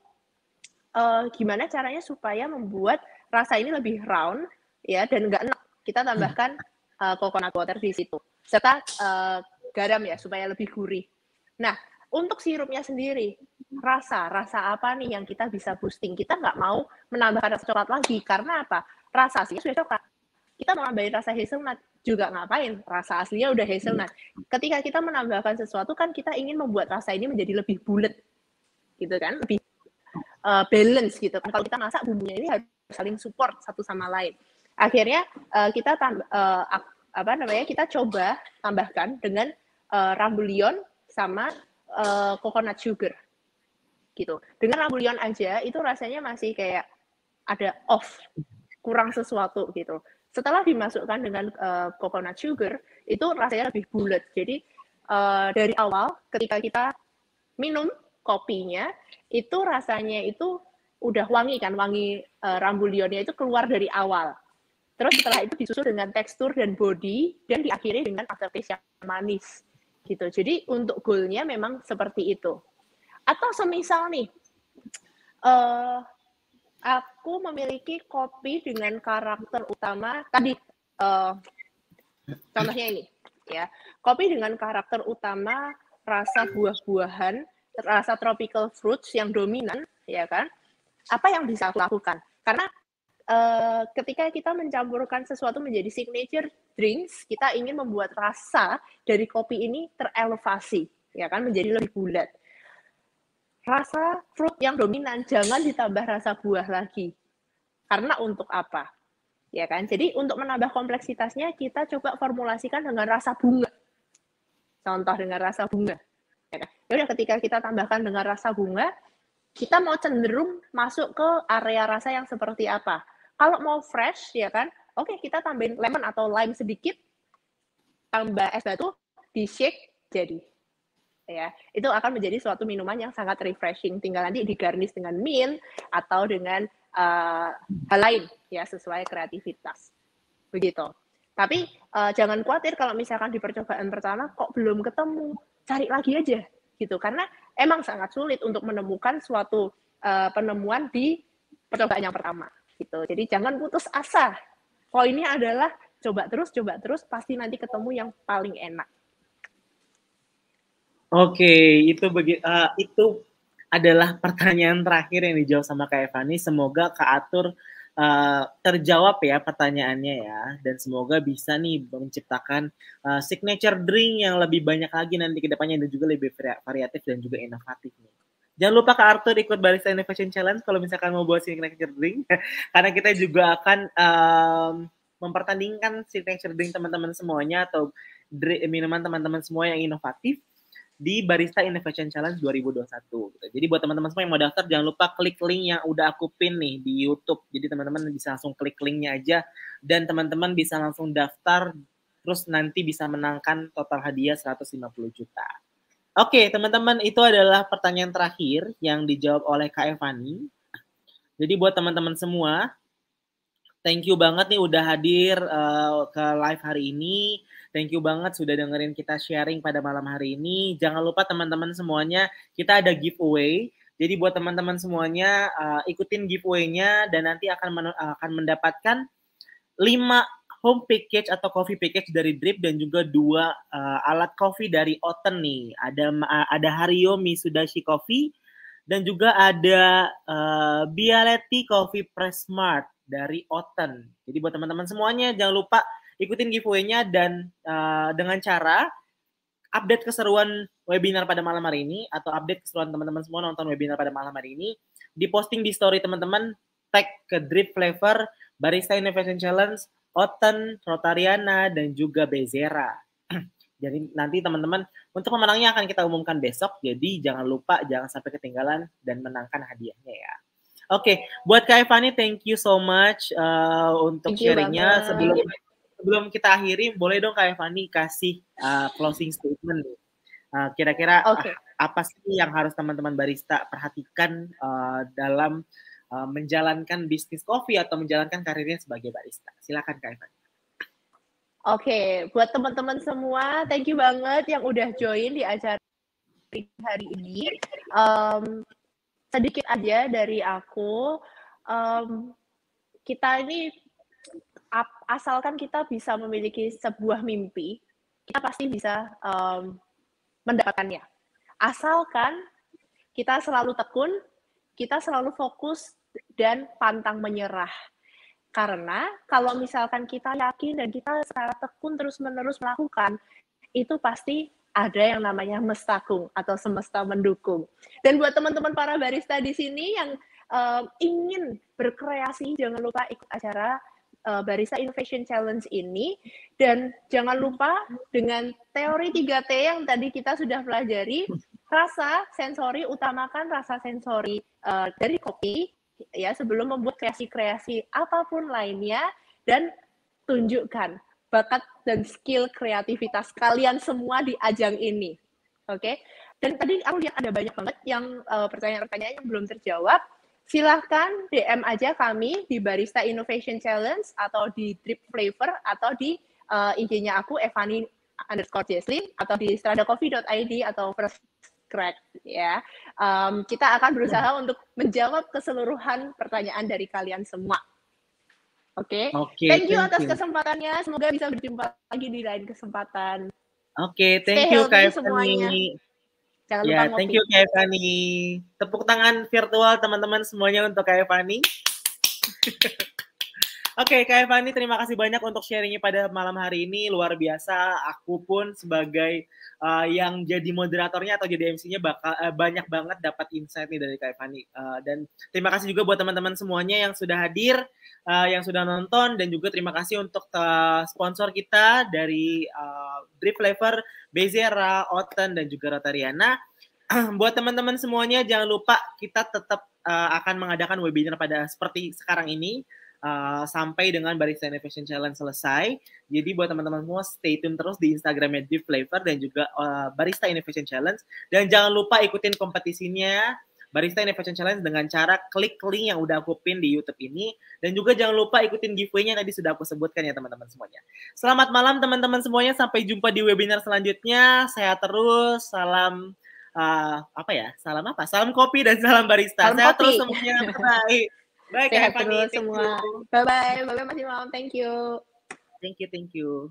Uh, gimana caranya supaya membuat rasa ini lebih round ya dan nggak enak. Kita tambahkan uh, coconut water di situ serta uh, garam ya supaya lebih gurih. Nah, untuk sirupnya sendiri, rasa rasa apa nih yang kita bisa boosting? Kita nggak mau menambahkan rasa coklat lagi karena apa? Rasa aslinya sudah coklat. Kita mau nambahin rasa hazelnut juga ngapain? Rasa aslinya udah hazelnut. Ketika kita menambahkan sesuatu kan kita ingin membuat rasa ini menjadi lebih bulat, gitu kan? Lebih Uh, balance gitu kan. Kalau kita masak bumbunya ini harus saling support satu sama lain. Akhirnya uh, kita tambah, uh, apa namanya kita coba tambahkan dengan uh, rambulion sama uh, coconut sugar gitu. Dengan rambulion aja itu rasanya masih kayak ada off, kurang sesuatu gitu. Setelah dimasukkan dengan uh, coconut sugar itu rasanya lebih bulat. Jadi uh, dari awal ketika kita minum kopinya itu rasanya itu udah wangi kan, wangi uh, rambulionnya itu keluar dari awal Terus setelah itu disusul dengan tekstur dan body, dan diakhiri dengan aftertaste yang manis. Gitu. Jadi untuk goalnya memang seperti itu. Atau semisal nih, uh, aku memiliki kopi dengan karakter utama, tadi uh, contohnya ini, ya, kopi dengan karakter utama rasa buah-buahan, rasa tropical fruits yang dominan, ya kan? Apa yang bisa aku lakukan? Karena Uh, ketika kita mencampurkan sesuatu menjadi signature drinks, kita ingin membuat rasa dari kopi ini terelevasi, ya kan, menjadi lebih bulat. Rasa fruit yang dominan, jangan ditambah rasa buah lagi. Karena untuk apa? Ya kan? Jadi untuk menambah kompleksitasnya, kita coba formulasikan dengan rasa bunga. Contoh dengan rasa bunga. Ya kan? Yaudah, ketika kita tambahkan dengan rasa bunga, kita mau cenderung masuk ke area rasa yang seperti apa? Kalau mau fresh, ya kan, oke okay, kita tambahin lemon atau lime sedikit, tambah es batu, di shake, jadi. Ya, itu akan menjadi suatu minuman yang sangat refreshing. Tinggal nanti digarnish dengan mint atau dengan uh, hal lain, ya, sesuai kreativitas. Begitu. Tapi uh, jangan khawatir kalau misalkan di percobaan pertama kok belum ketemu, cari lagi aja, gitu. Karena emang sangat sulit untuk menemukan suatu uh, penemuan di percobaan yang pertama. Gitu. Jadi jangan putus asa. Poinnya adalah coba terus, coba terus, pasti nanti ketemu yang paling enak. Oke, itu bagi uh, itu adalah pertanyaan terakhir yang dijawab sama Kak Evani. Semoga Kak Atur uh, terjawab ya pertanyaannya ya, dan semoga bisa nih menciptakan uh, signature drink yang lebih banyak lagi nanti ke depannya dan juga lebih variatif dan juga inovatif nih. Jangan lupa Kak Arthur ikut Barista Innovation Challenge kalau misalkan mau buat signature drink. Karena kita juga akan um, mempertandingkan signature drink teman-teman semuanya atau drink, minuman teman-teman semua yang inovatif di Barista Innovation Challenge dua ribu dua puluh satu. Jadi buat teman-teman semua yang mau daftar, jangan lupa klik link yang udah aku pin nih di YouTube. Jadi teman-teman bisa langsung klik linknya aja dan teman-teman bisa langsung daftar, terus nanti bisa menangkan total hadiah seratus lima puluh juta. Oke, teman-teman, itu adalah pertanyaan terakhir yang dijawab oleh Kak Evani. Jadi buat teman-teman semua, thank you banget nih udah hadir uh, ke live hari ini. Thank you banget sudah dengerin kita sharing pada malam hari ini. Jangan lupa teman-teman semuanya, kita ada giveaway. Jadi buat teman-teman semuanya, uh, ikutin giveaway-nya dan nanti akan men- akan mendapatkan lima home package atau coffee package dari Drip dan juga dua uh, alat coffee dari Oten nih. Ada uh, ada Hario Mitsudashi Coffee dan juga ada uh, Bialetti Coffee Press Smart dari Oten. Jadi buat teman-teman semuanya jangan lupa ikutin giveaway-nya dan uh, dengan cara update keseruan webinar pada malam hari ini atau update keseruan teman-teman semua nonton webinar pada malam hari ini, diposting di story teman-teman, tag ke Drip Flavor, Barista Innovation Challenge, Oten, Rotariana, dan juga Bezera. Jadi nanti teman-teman, untuk pemenangnya akan kita umumkan besok, jadi jangan lupa, jangan sampai ketinggalan dan menangkan hadiahnya ya. Oke, buat Kak Evani, thank you so much uh, untuk sharingnya. Sebelum sebelum kita akhiri, boleh dong Kak Evani kasih uh, closing statement nih. Uh, kira-kira okay. uh, apa sih yang harus teman-teman barista perhatikan uh, dalam Uh, menjalankan bisnis kopi atau menjalankan karirnya sebagai barista. Silakan Kak Evan. Oke, okay. Buat teman-teman semua, thank you banget yang udah join di acara hari ini. Um, sedikit aja dari aku, um, kita ini asalkan kita bisa memiliki sebuah mimpi, kita pasti bisa um, mendapatkannya. Asalkan kita selalu tekun, kita selalu fokus dan pantang menyerah. Karena kalau misalkan kita yakin dan kita secara tekun terus-menerus melakukan, itu pasti ada yang namanya mestakung atau semesta mendukung. Dan buat teman-teman para barista di sini yang uh, ingin berkreasi, jangan lupa ikut acara uh, Barista Innovation Challenge ini. Dan jangan lupa dengan teori tiga T yang tadi kita sudah pelajari, rasa, sensori, utamakan rasa sensori uh, dari kopi ya sebelum membuat kreasi-kreasi apapun lainnya, dan tunjukkan bakat dan skill kreativitas kalian semua di ajang ini. Oke? Okay? Dan tadi aku lihat ada banyak banget yang uh, pertanyaan-pertanyaan yang belum terjawab. silahkan D M aja kami di Barista Innovation Challenge atau di Drip Flavor atau di uh, I G-nya aku Evani underscore Jesslyn atau di stradacoffee dot i d atau First Crack ya. Um, kita akan berusaha untuk menjawab keseluruhan pertanyaan dari kalian semua. Oke. Okay? Okay, thank you thank atas you. kesempatannya. Semoga bisa berjumpa lagi di lain kesempatan. Oke, okay, thank Stay you Kak Evani. Jangan lupa ya, ngopi. Thank you Kak Evani. Tepuk tangan virtual teman-teman semuanya untuk Kak Evani. Oke, okay, Kak Evani, terima kasih banyak untuk sharingnya pada malam hari ini. Luar biasa. Aku pun sebagai uh, yang jadi moderatornya atau jadi M C-nya bakal uh, banyak banget dapat insight nih dari Kak Evani. Uh, dan terima kasih juga buat teman-teman semuanya yang sudah hadir, uh, yang sudah nonton, dan juga terima kasih untuk uh, sponsor kita dari uh, Drip Flavor, Bezerra, Oten, dan juga Rotariana. Buat teman-teman semuanya, jangan lupa kita tetap uh, akan mengadakan webinar pada seperti sekarang ini. Uh, sampai dengan Barista Innovation Challenge selesai. Jadi buat teman-teman semua stay tune terus di Instagramnya Drip Flavor dan juga uh, Barista Innovation Challenge. Dan jangan lupa ikutin kompetisinya Barista Innovation Challenge dengan cara klik link yang udah aku pin di YouTube ini. Dan juga jangan lupa ikutin giveaway-nya tadi sudah aku sebutkan ya teman-teman semuanya. Selamat malam teman-teman semuanya. Sampai jumpa di webinar selanjutnya. Sehat terus. Salam uh, apa ya? Salam apa? Salam kopi dan salam barista. Salam Sehat kopi. terus semuanya. Bye. Baik, sehat terus semua. Bye-bye. Bye-bye Mas Imam. Thank you. Thank you, thank you.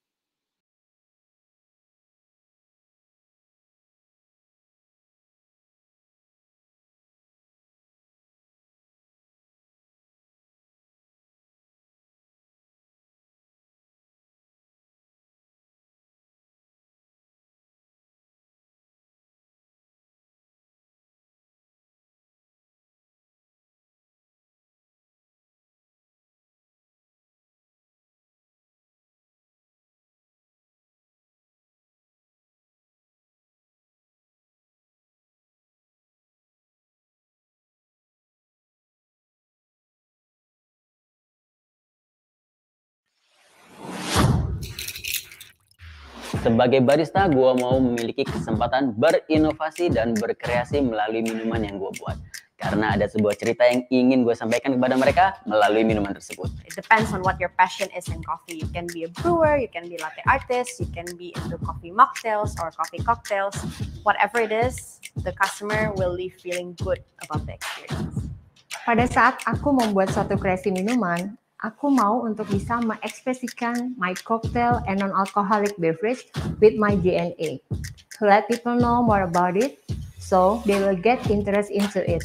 Sebagai barista, gue mau memiliki kesempatan berinovasi dan berkreasi melalui minuman yang gue buat. Karena ada sebuah cerita yang ingin gue sampaikan kepada mereka melalui minuman tersebut. It depends on what your passion is in coffee. You can be a brewer, you can be latte artist, you can be into coffee mocktails or coffee cocktails. Whatever it is, the customer will leave feeling good about the experience. Pada saat aku membuat suatu kreasi minuman, aku mau untuk bisa mengekspresikan my cocktail and non-alcoholic beverage with my G N A. To let people know more about it, so they will get interest into it.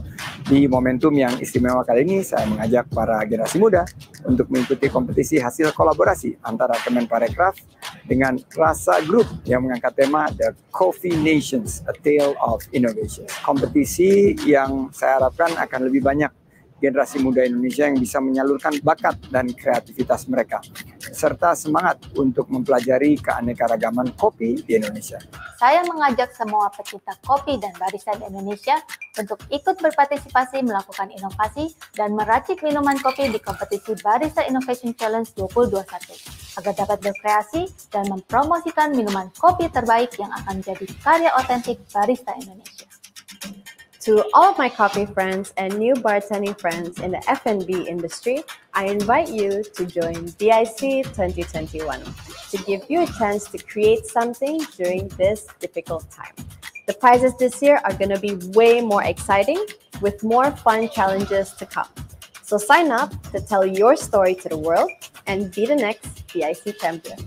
Di momentum yang istimewa kali ini, saya mengajak para generasi muda untuk mengikuti kompetisi hasil kolaborasi antara Kemenparekraf dengan Rasa Group yang mengangkat tema The Coffee Nations, A Tale of Innovation. Kompetisi yang saya harapkan akan lebih banyak generasi muda Indonesia yang bisa menyalurkan bakat dan kreativitas mereka, serta semangat untuk mempelajari keanekaragaman kopi di Indonesia. Saya mengajak semua pecinta kopi dan barista di Indonesia untuk ikut berpartisipasi melakukan inovasi dan meracik minuman kopi di kompetisi Barista Innovation Challenge dua ribu dua puluh satu, agar dapat berkreasi dan mempromosikan minuman kopi terbaik yang akan menjadi karya otentik barista Indonesia. To all of my coffee friends and new bartending friends in the F and B industry, I invite you to join B I C twenty twenty-one to give you a chance to create something during this difficult time. The prizes this year are going to be way more exciting with more fun challenges to come. So sign up to tell your story to the world and be the next B I C champion.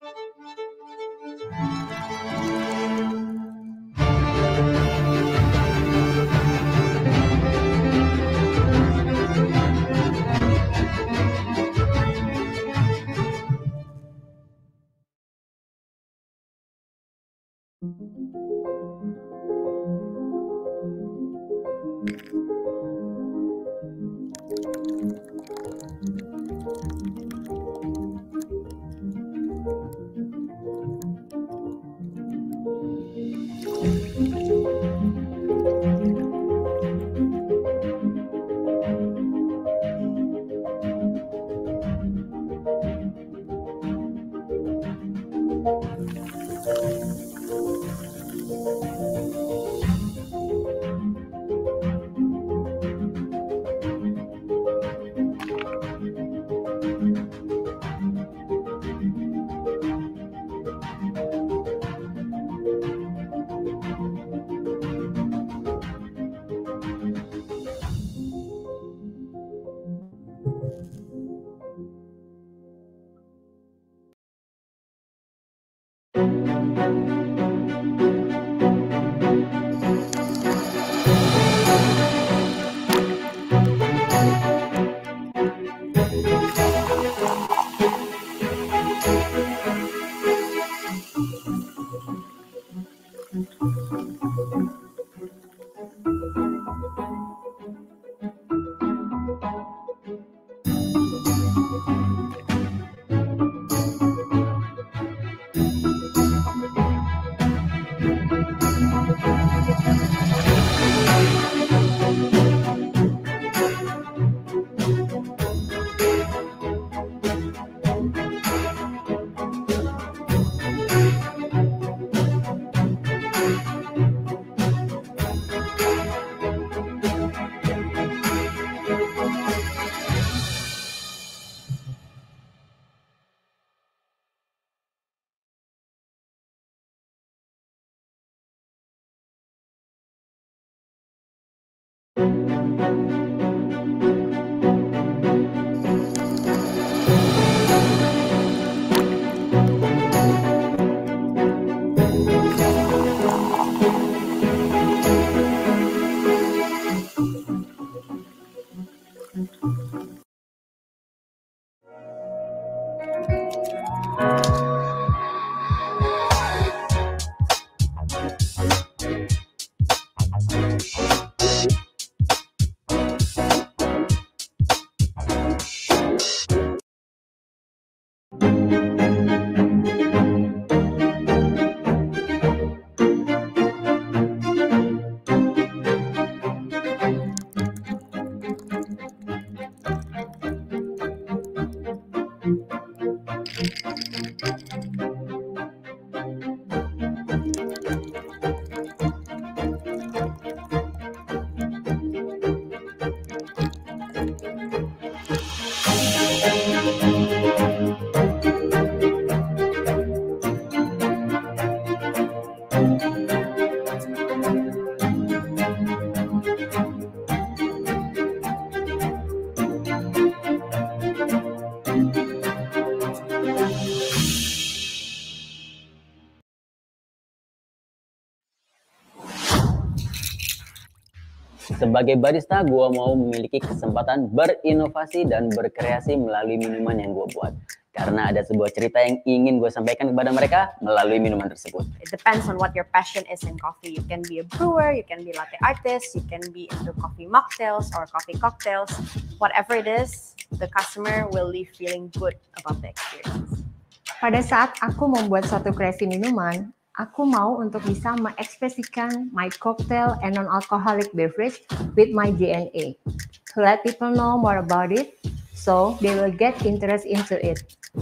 Sebagai barista, gue mau memiliki kesempatan berinovasi dan berkreasi melalui minuman yang gue buat. Karena ada sebuah cerita yang ingin gue sampaikan kepada mereka melalui minuman tersebut. It depends on what your passion is in coffee. You can be a brewer, you can be latte artist, you can be into coffee mocktails or coffee cocktails. Whatever it is, the customer will leave feeling good about the experience. Pada saat aku membuat suatu kreasi minuman, aku mau untuk bisa mengekspresikan my cocktail and non-alcoholic beverage with my J N A. To let people know more about it, so they will get interest into it.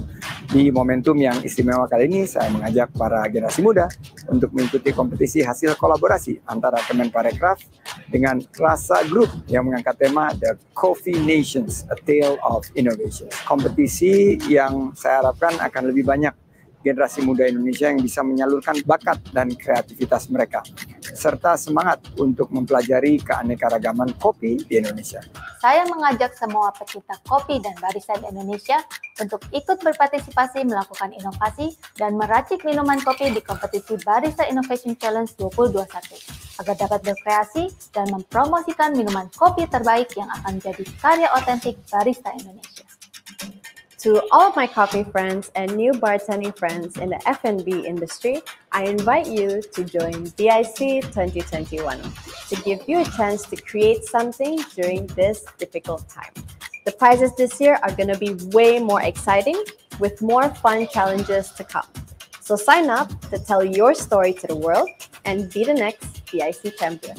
Di momentum yang istimewa kali ini, saya mengajak para generasi muda untuk mengikuti kompetisi hasil kolaborasi antara Kemenparekraf dengan Rasa Group yang mengangkat tema The Coffee Nations, A Tale of Innovation. Kompetisi yang saya harapkan akan lebih banyak generasi muda Indonesia yang bisa menyalurkan bakat dan kreativitas mereka. serta semangat untuk mempelajari keanekaragaman kopi di Indonesia. Saya mengajak semua pecinta kopi dan barista di Indonesia untuk ikut berpartisipasi melakukan inovasi dan meracik minuman kopi di kompetisi Barista Innovation Challenge dua ribu dua puluh satu agar dapat berkreasi dan mempromosikan minuman kopi terbaik yang akan jadi karya otentik barista Indonesia. To all of my coffee friends and new bartending friends in the F and B industry, I invite you to join B I C twenty twenty-one to give you a chance to create something during this difficult time. The prizes this year are going to be way more exciting with more fun challenges to come. So sign up to tell your story to the world and be the next B I C champion.